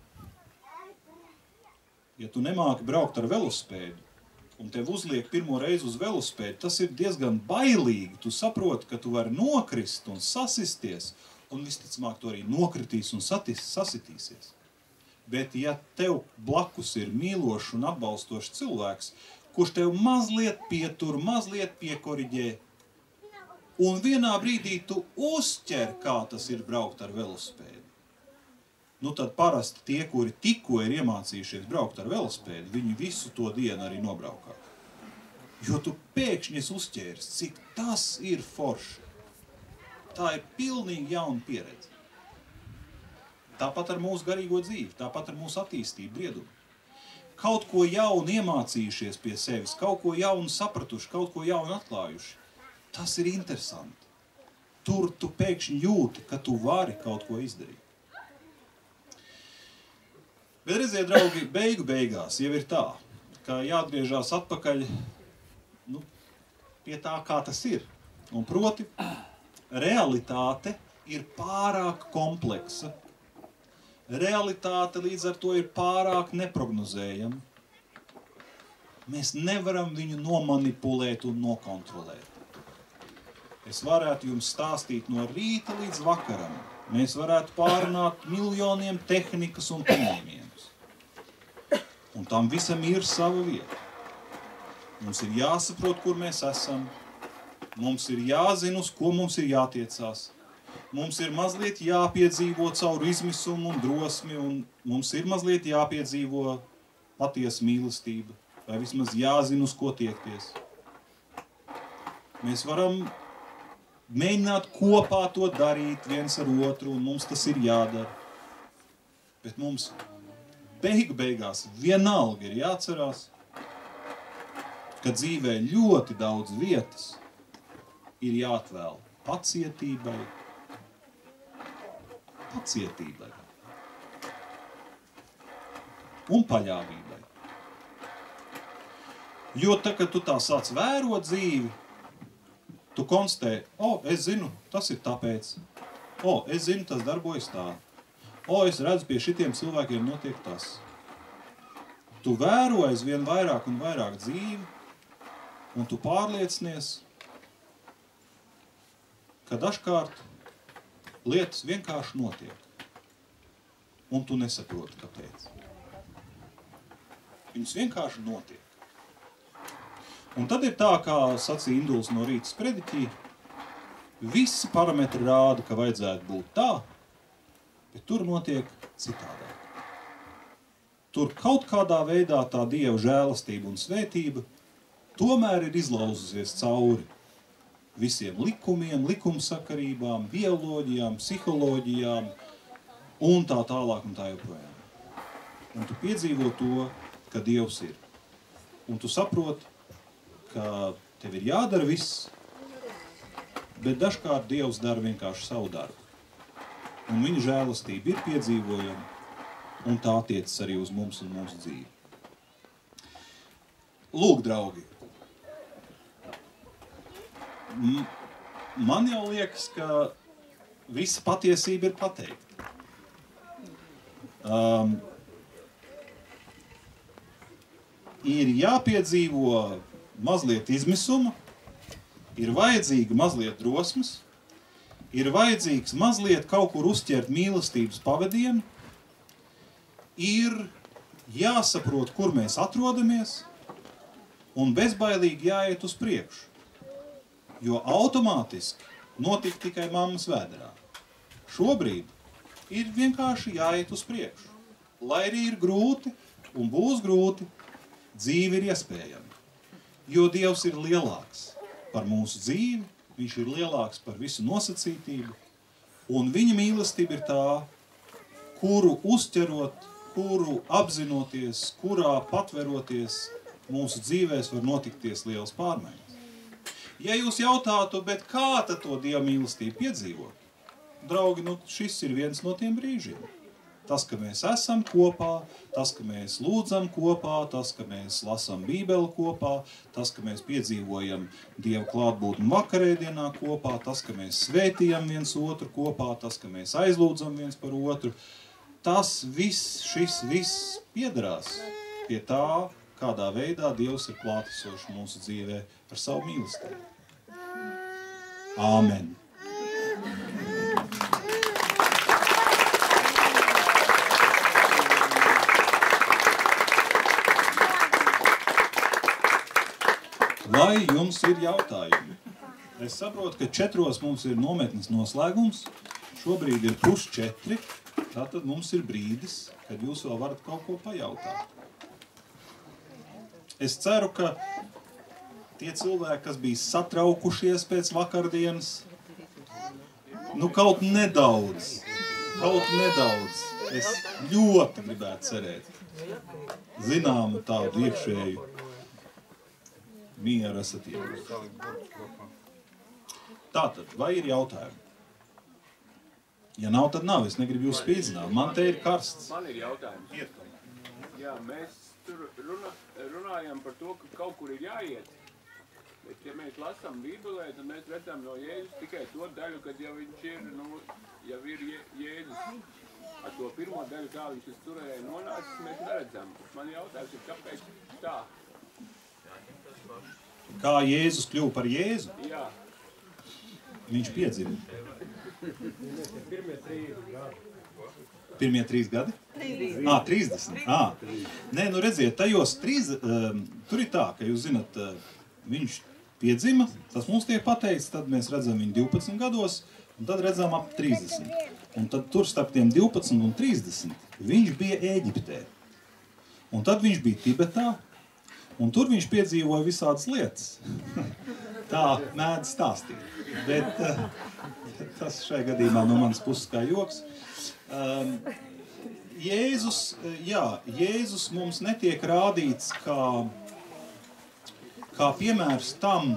Ja tu nemāki braukt ar velospēdu, un tev uzliek pirmo reizi uz velospēdu, tas ir diezgan bailīgi. Tu saproti, ka tu vari nokrist un sasisties, un visticamāk tu arī nokritīs un sasitīsies. Bet ja tev blakus ir mīlošs un atbalstošs cilvēks, kurš tev mazliet pietur, mazliet piekoriģē, un vienā brīdī tu uzķer, kā tas ir braukt ar velospēdu, nu tad parasti tie, kuri tikko ir iemācījušies braukt ar velospēdu, viņi visu to dienu arī nobraukā. Jo tu pēkšņi esi uzķēris, cik tas ir forši. Tā ir pilnīgi jauna pieredze. Tāpat ar mūsu garīgo dzīvi, tāpat ar mūsu attīstību, briedumu. Kaut ko jaunu iemācījušies pie sevis, kaut ko jaunu sapratuši, kaut ko jaunu atklājuši. Tas ir interesanti. Tur tu pēkšņi jūti, ka tu vari kaut ko izdarīt. Bet redziet, draugi, beigās jau ir tā, ka jāatgriežās atpakaļ pie tā, kā tas ir. Un proti, realitāte ir pārāk kompleksa. Realitāte līdz ar to ir pārāk neprognozējama. Mēs nevaram viņu nomanipulēt un nokontrolēt. Es varētu jums stāstīt no rīta līdz vakaram. Mēs varētu pārunāt miljoniem tehnikas un pieņēmiemus. Un tam visam ir sava vieta. Mums ir jāsaprot, kur mēs esam. Mums ir jāzina, uz ko mums ir jātiecās. Mums ir mazliet jāpiedzīvo caur izmisumu un drosmi, un mums ir mazliet jāpiedzīvo patiesa mīlestība, vai vismaz jāzina, uz ko tiekties. Mēs varam mēģināt kopā to darīt viens ar otru, un mums tas ir jādara. Bet mums beigās vienalga ir jāatcerās, ka dzīvē ļoti daudz vietas ir jāatvēl pacietībai un paļāvībai. Jo tā, kad tu tā sāc vērot dzīvi, tu konstatē, es zinu, tas ir tāpēc. Es zinu, tas darbojas tā. Es redzu, pie šitiem cilvēkiem notiek tas. Tu vēro aizvien vairāk un vairāk dzīvi, un tu pārliecinies, ka dažkārt lietas vienkārši notiek. Un tu nesaproti, kāpēc. Viņas vienkārši notiek. Un tad ir tā, kā sacīja Induls no rīta sprediķī, visi parametri rāda, ka vajadzētu būt tā, bet tur notiek citādāk. Tur kaut kādā veidā tā Dieva žēlastība un svētība tomēr ir izlauzusies cauri visiem likumiem, likumsakarībām, bioloģijām, psiholoģijām un tā tālāk un tā joprojām. Un tu piedzīvo to, ka Dievs ir. Un tu saproti, ka tev ir jādara viss, bet dažkārt Dievs dara vienkārši savu darbu. Un viņa žēlastība ir piedzīvojama, un tā attiecas arī uz mums un mūsu dzīvi. Lūk, draugi, man jau liekas, ka visa patiesība ir pateikta. Ir jāpiedzīvo mazliet izmisuma, ir vajadzīga mazliet drosmes, ir vajadzīgs mazliet kaut kur uzķert mīlestības pavadienu, ir jāsaprot, kur mēs atrodamies, un bezbailīgi jāiet uz priekšu, jo automātiski notika tikai mammas vēderā. Šobrīd ir vienkārši jāiet uz priekšu. Lai arī ir grūti un būs grūti, dzīve ir iespējama. Jo Dievs ir lielāks par mūsu dzīvi, viņš ir lielāks par visu nosacītību, un viņa mīlestība ir tā, kuru uzķerot, kuru apzinoties, kurā patveroties, mūsu dzīvēs var notikties liels pārmaiņas. Ja jūs jautātu, bet kā tad to Dieva mīlestību piedzīvot? Draugi, šis ir viens no tiem brīžiem. Tas, ka mēs esam kopā, tas, ka mēs lūdzam kopā, tas, ka mēs lasām Bībeli kopā, tas, ka mēs piedzīvojam Dieva klātbūtni vakarēdienā kopā, tas, ka mēs svētījam viens otru kopā, tas, ka mēs aizlūdzam viens par otru, tas viss, šis viss piederās pie tā, kādā veidā Dievs ir klātesošs mūsu dzīvē ar savu mīlestību. Āmen. Vai jums ir jautājumi? Es saprotu, ka 4 mums ir nometnes noslēgums. Šobrīd ir 3:30. Tātad mums ir brīdis, kad jūs vēl varat kaut ko pajautāt. Es ceru, ka tie cilvēki, kas bija satraukušies pēc vakardienas, kaut nedaudz, es ļoti gribētu cerēt, zināmu tādu iekšēju mieru esat iegūst. Tātad, vai ir jautājumi? Ja nav, tad nav. Es negribu jūs spīdzināt. Man te ir karsts. Man ir jautājums. Jā, mēs tur runājam par to, ka kaut kur ir jāiet. Bet, ja mēs lasām Bībelē, tad mēs redzam no Jēzus tikai to daļu, kad jau viņš ir, jau ir Jēzus. Ar to pirmo daļu, kā viņš uz turēja nonācis, mēs neredzam. Man jautājums ir, kāpēc tā? Kā Jēzus kļuva par Jēzu? Jā. Viņš piedzima. Pirmie 3 gadi? 30. Nē, redziet, tajos 3, tur ir tā, ka jūs zināt, viņš piedzima, tas mums tiek pateikts, tad mēs redzam viņu 12 gados, un tad redzam ap 30. Un tad tur starp tiem 12 un 30 viņš bija Ēģiptē. Un tad viņš bija Tibetā, un tur viņš piedzīvoja visādas lietas. Tā mēdz stāstīt. Bet tas šai gadījumā no manas puses kā joks. Jēzus mums netiek rādīts kā piemērs tam,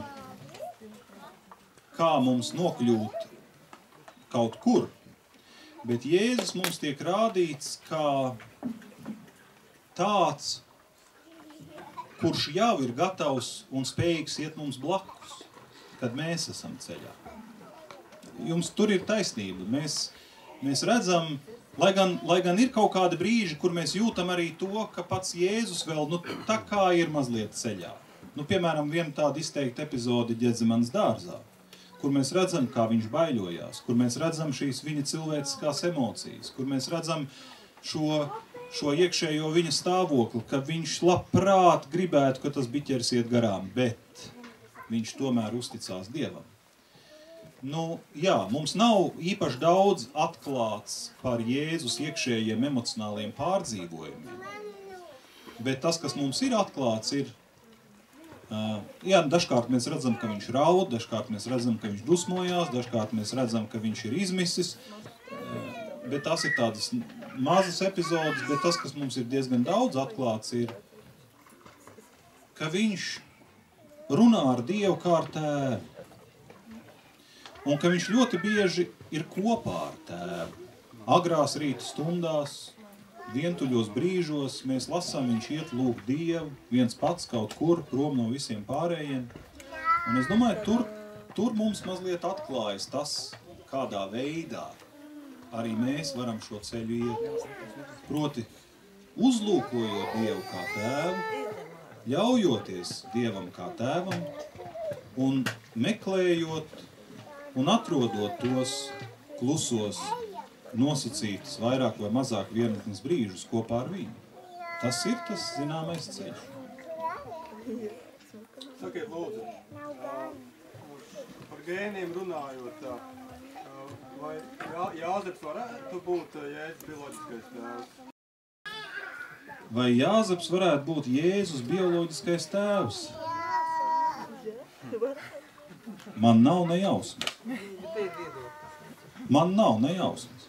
kā mums nokļūt kaut kur. Bet Jēzus mums tiek rādīts kā tāds, kurš jau ir gatavs un spējīgs iet mums blakus, kad mēs esam ceļā. Jums tur ir taisnība. Mēs redzam, lai gan ir kaut kādi brīži, kur mēs jūtam arī to, ka pats Jēzus vēl tā kā ir mazliet ceļā. Piemēram, viena tāda izteikta epizode Ģedzemanas dārzā. kur mēs redzam, kā viņš baiļojās, kur mēs redzam šīs viņa cilvēciskās emocijas, kur mēs redzam šo iekšējo viņa stāvokli, ka viņš labprāt gribētu, ka tas biķeris iet garām, bet viņš tomēr uzticās Dievam. Nu, jā, mums nav īpaši daudz atklāts par Jēzus iekšējiem emocionāliem pārdzīvojumiem, bet tas, kas mums ir atklāts, ir, jā, dažkārt mēs redzam, ka viņš raud, dažkārt mēs redzam, ka viņš dusmojās, dažkārt mēs redzam, ka viņš ir izmisis, bet tas ir tādas mazas epizodes, bet tas, kas mums ir diezgan daudz atklāts, ir, ka viņš runā ar Dievu kā ar tēvu. Un ka viņš ļoti bieži ir kopā ar tēvu. Agrās rīta stundās, vientuļos brīžos, mēs lasām, viņš iet lūgt Dievu, viens pats kaut kur, prom no visiem pārējiem. Un es domāju, tur mums mazliet atklājas tas, kādā veidā arī mēs varam šo ceļu iet. Proti, uzlūkojot Dievu kā tēvu, ļaujoties Dievam kā tēvam un meklējot un atrodot tos klusos, nosacītus, vairāk vai mazāk vienatnes brīžus kopā ar viņu. Tas ir tas zināmais ceļš. Sakiet, lūdzu, par gēniem runājot, vai Jāzeps varētu būt Jēzus bioloģiskais tēvs? Vai Jāzeps varētu būt Jēzus bioloģiskais tēvs? Man nav ne jausmas. Man nav ne jausmas.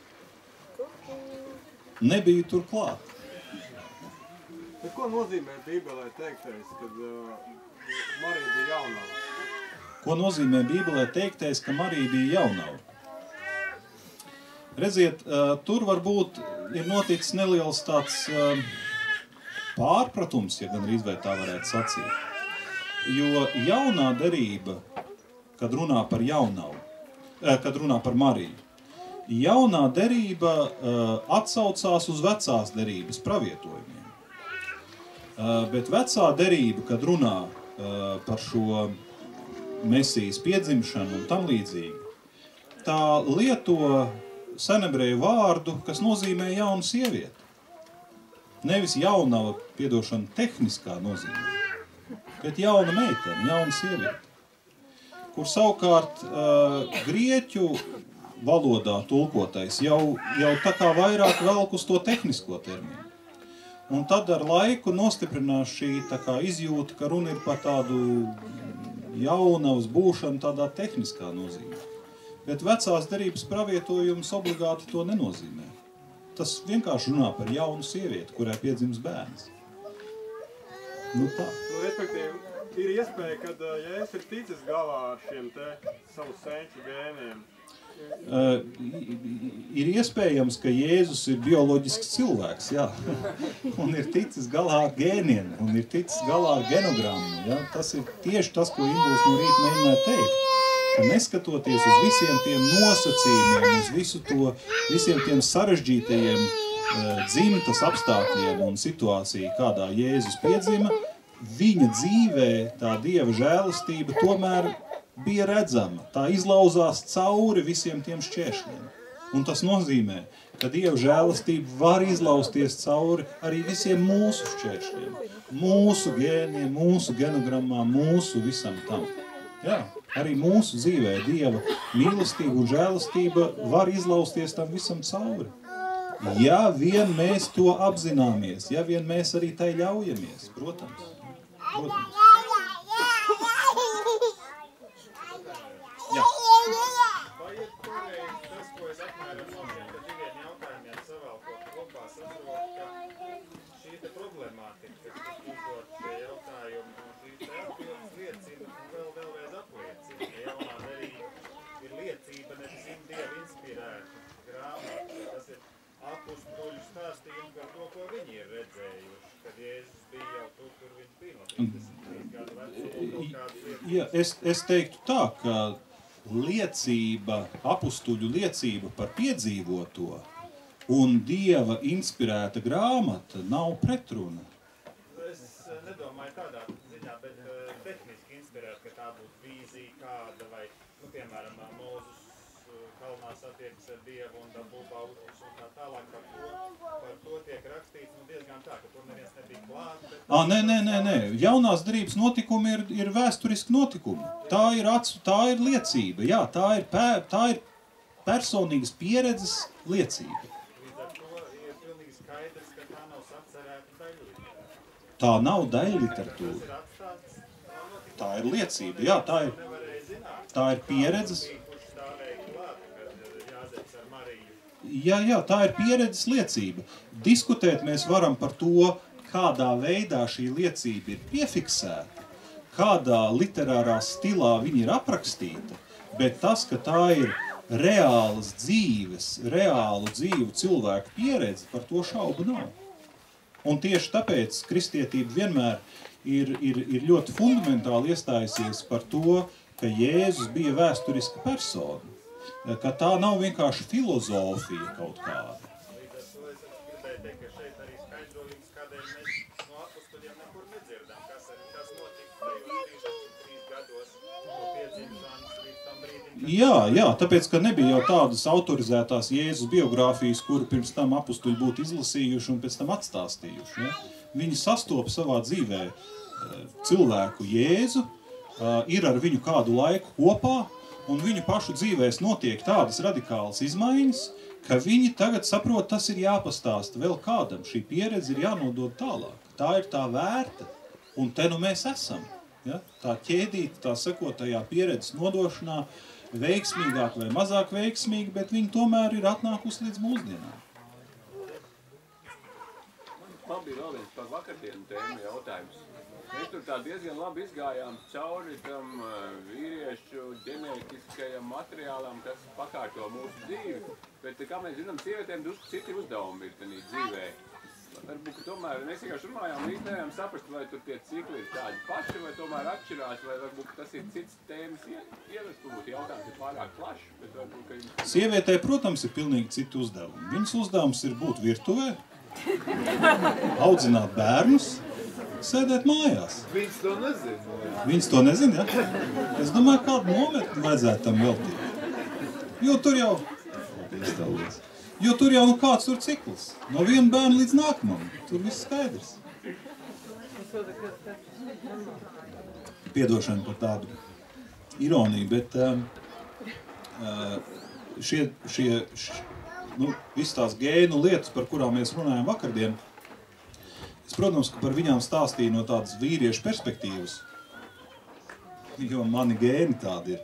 Nebija tur klāt. Bet ko nozīmē Bībelē teiktais, kad Marija bija jaunava? Ko nozīmē Bībelē teiktais, ka Marija bija jaunava? Redziet, tur varbūt ir noticis neliels tāds pārpratums, ja gan arī tā varētu sacīt. Jo jaunā derība, kad runā par jaunavu, kad runā par Mariju, jaunā derība atsaucās uz vecās derības pravietojumiem. Bet vecā derība, kad runā par šo Mesijas piedzimšanu un tam līdzīgi, tā lieto senebreju vārdu, kas nozīmē jaunu sievieti. Nevis jaunava, piedošana, tehniskā nozīmē, bet jauna meitene, jauna sieviete. Kur savukārt grieķu valodā tulkotais jau tā kā vairāk velk uz to tehnisko terminu. Un tad ar laiku nostiprinās šī tā kā izjūta, ka runa ir par tādu jaunavas būšanu tādā tehniskā nozīmē. Bet vecās derības pravietojums obligāti to nenozīmē. Tas vienkārši runā par jaunu sievieti, kurai piedzims bērns. Nu tā. Nu, respektīvi, ir iespēja, kad Jēzus ir ticis galā ar šiem te savu senču gēniem. Ir iespējams, ka Jēzus ir bioloģisks cilvēks, jā. Un ir ticis galā ar gēniem, un ir ticis galā ar genogrammu. Jā. Tas ir tieši tas, ko Induls no rīta mēģināja teikt. Ka neskatoties uz visiem tiem nosacījumiem, uz visiem tiem sarežģītajiem dzimtas apstākļiem un situāciju, kādā Jēzus piedzima, viņa dzīvē tā Dieva žēlastība tomēr bija redzama. Tā izlauzās cauri visiem tiem šķēršļiem. Un tas nozīmē, ka Dieva žēlastība var izlausties cauri arī visiem mūsu šķēršļiem. Mūsu gēniem, mūsu genogrammā, mūsu visam tam. Jā, arī mūsu dzīvē Dieva mīlestība un žēlastība var izlausties tam visam cauri. Ja vien mēs to apzināmies, ja vien mēs arī tai ļaujamies, protams. Jā. Vai ir pareizi tas, ko es apmēram no šiem diviem jautājumiem savēlkot kopā saprot, ka šī te problemātika, kas uzdot šie jautājumi, un šī te atbildes liecība un vēlreiz apliecina, ka jaunā derība ir liecība, nevis Dieva inspirēta grāmata. Tas ir apustuļu stāstījumi par to, ko viņi ir redzējuši, kad Jēzus bija jau tur, kur viņi bija no 33 gadu vecumu, kaut kādas lietas. Jā, es teiktu tā, ka apustuļu liecība par piedzīvoto un Dieva inspirēta grāmata nav pretruna. Es nedomāju tādā ziņā, bet tehniski inspirēt, ka tā būtu vīzija kāda vai, piemēram, tās attiekas ar Dievu un dabū baušus un tā tālāk par to tiek rakstīts, nu diezgan tā, ka tur neviens nebija klāt. Nē. Jaunās derības notikumi ir vēsturiski notikumi. Tā ir liecība, jā, tā ir personīgas pieredzes liecība. Līdz ar to ir pilnīgi skaidrs, ka tā nav sacerēta daļliteratūra. Tā nav daļliteratūra. Tas ir atstāts notikums. Tā ir liecība, jā, tā ir pieredzes. Kurš stāvēja klāt, kad Jāzeps ar Mariju. Jā, tā ir pieredzes liecība. Diskutēt mēs varam par to, kādā veidā šī liecība ir piefiksēta, kādā literārā stilā viņa ir aprakstīta, bet tas, ka tā ir reālu dzīvu cilvēku pieredze, par to šaubu nav. Un tieši tāpēc kristietība vienmēr ir ļoti fundamentāli iestājusies par to, ka Jēzus bija vēsturiska persona, ka tā nav vienkārši filozofija kaut kāda. Līdz ar to es gribēju teikt, ka šeit arī skaidrojums, kādēļ mēs no apustuļiem nekur nedzirdam, kas notika tajos 33 gados no piedzimšanas līdz tam brīdim. Jā, tāpēc, ka nebija jau tādas autorizētās Jēzus biogrāfijas, kuru pirms tam apustuļi būtu izlasījuši un pēc tam atstāstījuši. Ja? Viņi sastopa savā dzīvē cilvēku Jēzu, ir ar viņu kādu laiku kopā, un viņu pašu dzīvēs notiek tādas radikālas izmaiņas, ka viņi tagad saprot, tas ir jāpastāsta vēl kādam. Šī pieredze ir jānodod tālāk. Tā ir tā vērta, un te nu mēs esam. Ja? Tā ķēdīta, tā sakotajā pieredzes nodošanā, veiksmīgāk vai mazāk veiksmīgi, bet viņi tomēr ir atnākusi līdz mūsdienām. Man bija vēl viens par vakardienu tēmu jautājums. Mēs tur tā diezgan labi izgājām cauri tam vīriešu ģenētiskajam materiālam, kas pakārto mūsu dzīvi. Bet, kā mēs zinām, sievietēm drusku citi uzdevumi ir tādā dzīvē. Varbūt, ka tomēr mēs vienkārši runājām un īsti nevaram saprast, vai tur tie cikli ir tādi paši, vai tomēr atšķirās, vai varbūt tas ir cits tēmas ievest. Varbūt jautājums ir pārāk plašs, bet varbūt, ka jums... Sievietē, protams, ir pilnīgi citi uzdevumi. Viņas uzdevums ir būt virtuvē, audzināt bērnus, sēdēt mājās. Viņas to nezina. Viņas to nezina, ja? Es domāju, kādu momentu vajadzētu tam veltīt. Jo tur jau kāds tur cikls. No viena bērna līdz nākamam. Tur viss skaidrs. Piedošana par tādu ironiju, bet visas tās gēnu lietas, par kurām mēs runājam vakardien, es, protams, ka par viņām stāstīju no tādas vīriešu perspektīvas, jo mani gēni tādi ir.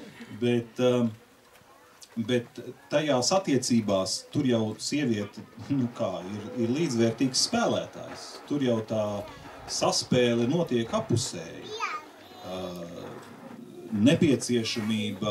Bet tajās attiecībās tur jau sieviete ir līdzvērtīgs spēlētājs. Tur jau tā saspēle notiek apusēji. Nepieciešamība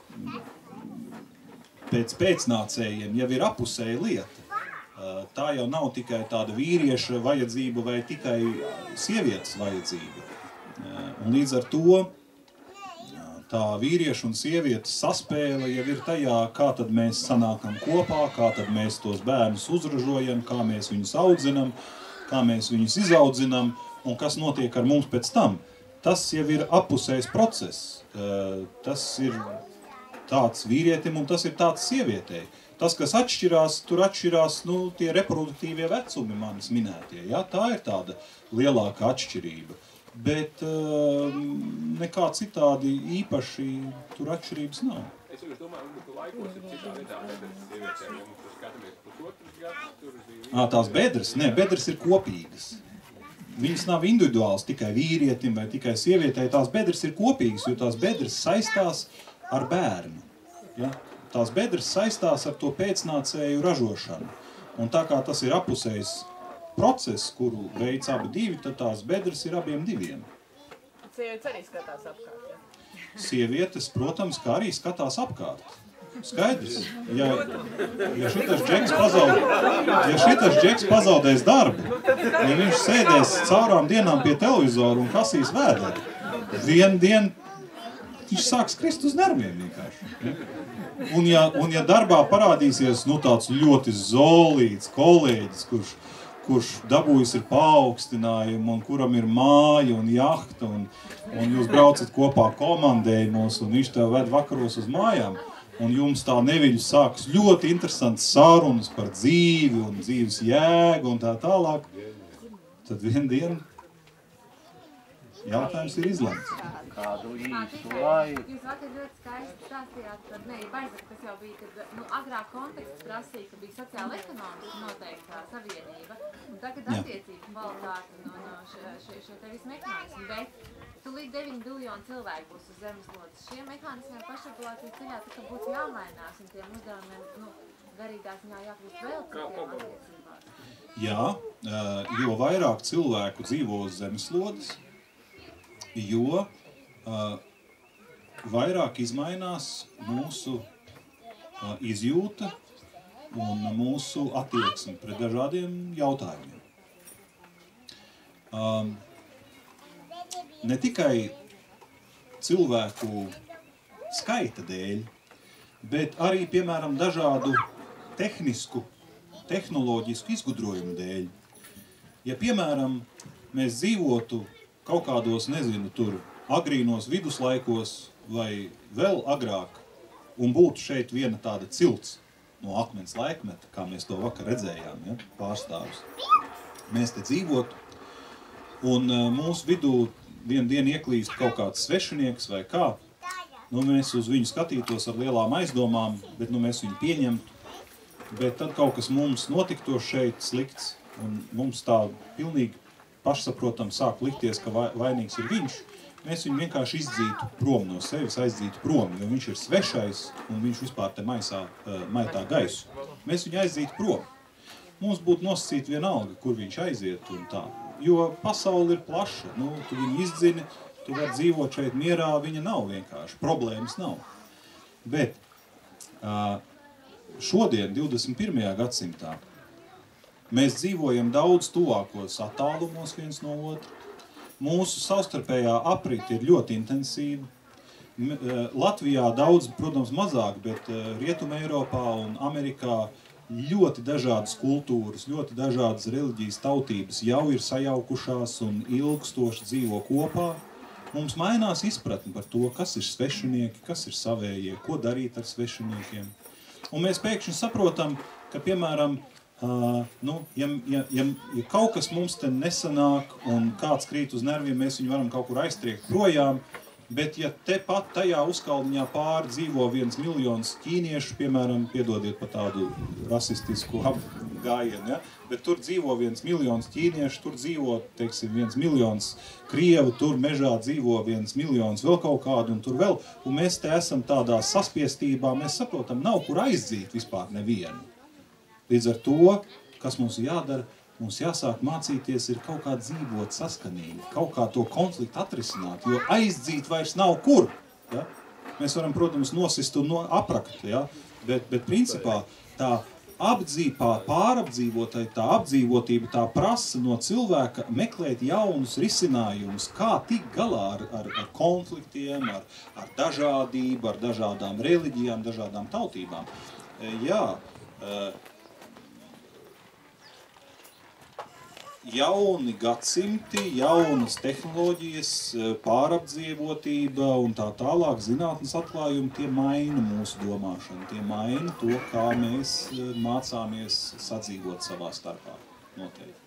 pēc pēcnācējiem jau ir apusēja lieta. Tā jau nav tikai tāda vīrieša vajadzība vai tikai sievietes vajadzība. Un līdz ar to tā vīrieša un sievietes saspēle jau ir tajā, kā tad mēs sanākam kopā, kā tad mēs tos bērnus uzražojam, kā mēs viņus audzinam, kā mēs viņus izaudzinam un kas notiek ar mums pēc tam. Tas jau ir apusējs process. Tas ir tāds vīrietim un tas ir tāds sievietei. Tas, kas atšķirās, tur atšķirās tie reproduktīvie vecumi manis minētie. Ja? Tā ir tāda lielāka atšķirība. Bet nekā citādi īpaši tur atšķirības nav. Es jau domāju, ka laikos ir citā vietā bedres sievietēm, ja mums skatāmies pusotras gadus, tur ir... Tās bedres? Nē, bedres ir kopīgas. Viņas nav individuāls tikai vīrietim vai tikai sievietei. Tās bedres ir kopīgas, jo tās bedres saistās ar bērnu. Ja? Tās bedres saistās ar to pēcnācēju ražošanu. Un tā kā tas ir apusējs process, kuru veic abi divi, tad tās bedres ir abiem diviem. Sievietes arī skatās apkārt, ja? Sievietes, protams, kā arī skatās apkārt. Skaidrs. Ja šitas džeks pazaudēs darbu, ja viņš sēdēs caurām dienām pie televizoru un kasīs vēderi, vienu dienu viņš sāks krist uz nerviem vienkārši. Un ja darbā parādīsies tāds ļoti zolīts kolēģis, kurš dabūjis ir paaugstinājumu un kuram ir māja un jahta un jūs braucat kopā komandējumos un viņš tev ved vakaros uz mājām, un jums tā neviļu sākas ļoti interesants sarunas par dzīvi un dzīves jēgu un tā tālāk, tad vienu dienu jautājums ir izlemts. Kādu īstu laiku. Jūs vakar ļoti skaisti stāstījāt par Aizaka, tas jau bija, kad agrāk konteksts prasīja, ka bija sociāla ekonomiski noteiktā savienība, un tagad attiecību kvalitāte no šie te visi mehānismi, bet tūlīt 9 biljoni cilvēku būs uz zemeslodes. Šiem mehānismiem pašregulācijas ceļā tika būtu jāmainās, un tiem uzdevumiem, garīgā ziņā jākļūst vēl citiem attiecībās. Jā, jo vairāk cilvēku dzīvo uz zemeslodes, jo vairāk izmainās mūsu izjūta un mūsu attieksme pret dažādiem jautājumiem. Ne tikai cilvēku skaita dēļ, bet arī, piemēram, dažādu tehnisku, tehnoloģisku izgudrojumu dēļ. Ja, piemēram, mēs dzīvotu kaut kādos, nezinu, tur agrīnos viduslaikos vai vēl agrāk, un būtu šeit viena tāda cilts no akmens laikmeta, kā mēs to vakar redzējām, ja, pārstāvus. Mēs te dzīvotu, un mūsu vidū vienu dienu ieklīst kaut kāds svešinieks vai kā, mēs uz viņu skatītos ar lielām aizdomām, bet mēs viņu pieņemtu, bet tad kaut kas mums notiktos šeit slikts, un mums tā pilnīgi pašsaprotam sāk likties, ka vainīgs ir viņš, mēs viņu vienkārši izdzītu prom no sevis, aizdzītu prom, jo viņš ir svešais un viņš vispār te maitā gaisu. Mēs viņu aizdzītu prom. Mums būtu nosacīta vienalga, kur viņš aiziet un tā. Jo pasaule ir plaša, tu viņu izdzini, tu vari dzīvot šeit mierā, viņa nav vienkārši, problēmas nav. Bet šodien, 21. gadsimtā, mēs dzīvojam daudz tuvākos attālumos viens no otra. Mūsu savstarpējā aprite ir ļoti intensīva. Latvijā daudz, protams, mazāk, bet Rietumē Eiropā un Amerikā ļoti dažādas kultūras, ļoti dažādas reliģijas tautības jau ir sajaukušās un ilgstoši dzīvo kopā. Mums mainās izpratne par to, kas ir svešinieki, kas ir savējie, ko darīt ar svešiniekiem. Un mēs pēkšņi saprotam, ka, piemēram, ja kaut kas mums te nesanāk un kāds krīt uz nerviem, mēs viņu varam kaut kur aiztriekt projām, bet ja tepat tajā uzkalniņā pāri dzīvo 1 miljons ķīniešu, piemēram, piedodiet par tādu rasistisku apgājienu, ja? Bet tur dzīvo 1 miljons ķīniešu, tur dzīvo, teiksim, 1 miljons krievu, tur mežā dzīvo 1 miljons vēl kaut kādu un tur vēl, un mēs te esam tādā saspiestībā, mēs saprotam, nav kur aizdzīt vispār nevienu. Līdz ar to, kas mums jādara, mums jāsāk mācīties ir kaut kā dzīvot saskanīgi, kaut kā to konfliktu atrisināt, jo aizdzīt vairs nav kur. Ja? Mēs varam, protams, nosist un aprakt, ja? bet principā tā pārapdzīvotai, tā apdzīvotība, tā prasa no cilvēka meklēt jaunus risinājumus, kā tikt galā ar konfliktiem, ar dažādību, ar dažādām reliģijām, dažādām tautībām. Jauni gadsimti, jaunas tehnoloģijas, pārapdzīvotība un tā tālāk zinātnes atklājumi, tie maina mūsu domāšanu, tie maina to, kā mēs mācāmies sadzīvot savā starpā noteikti.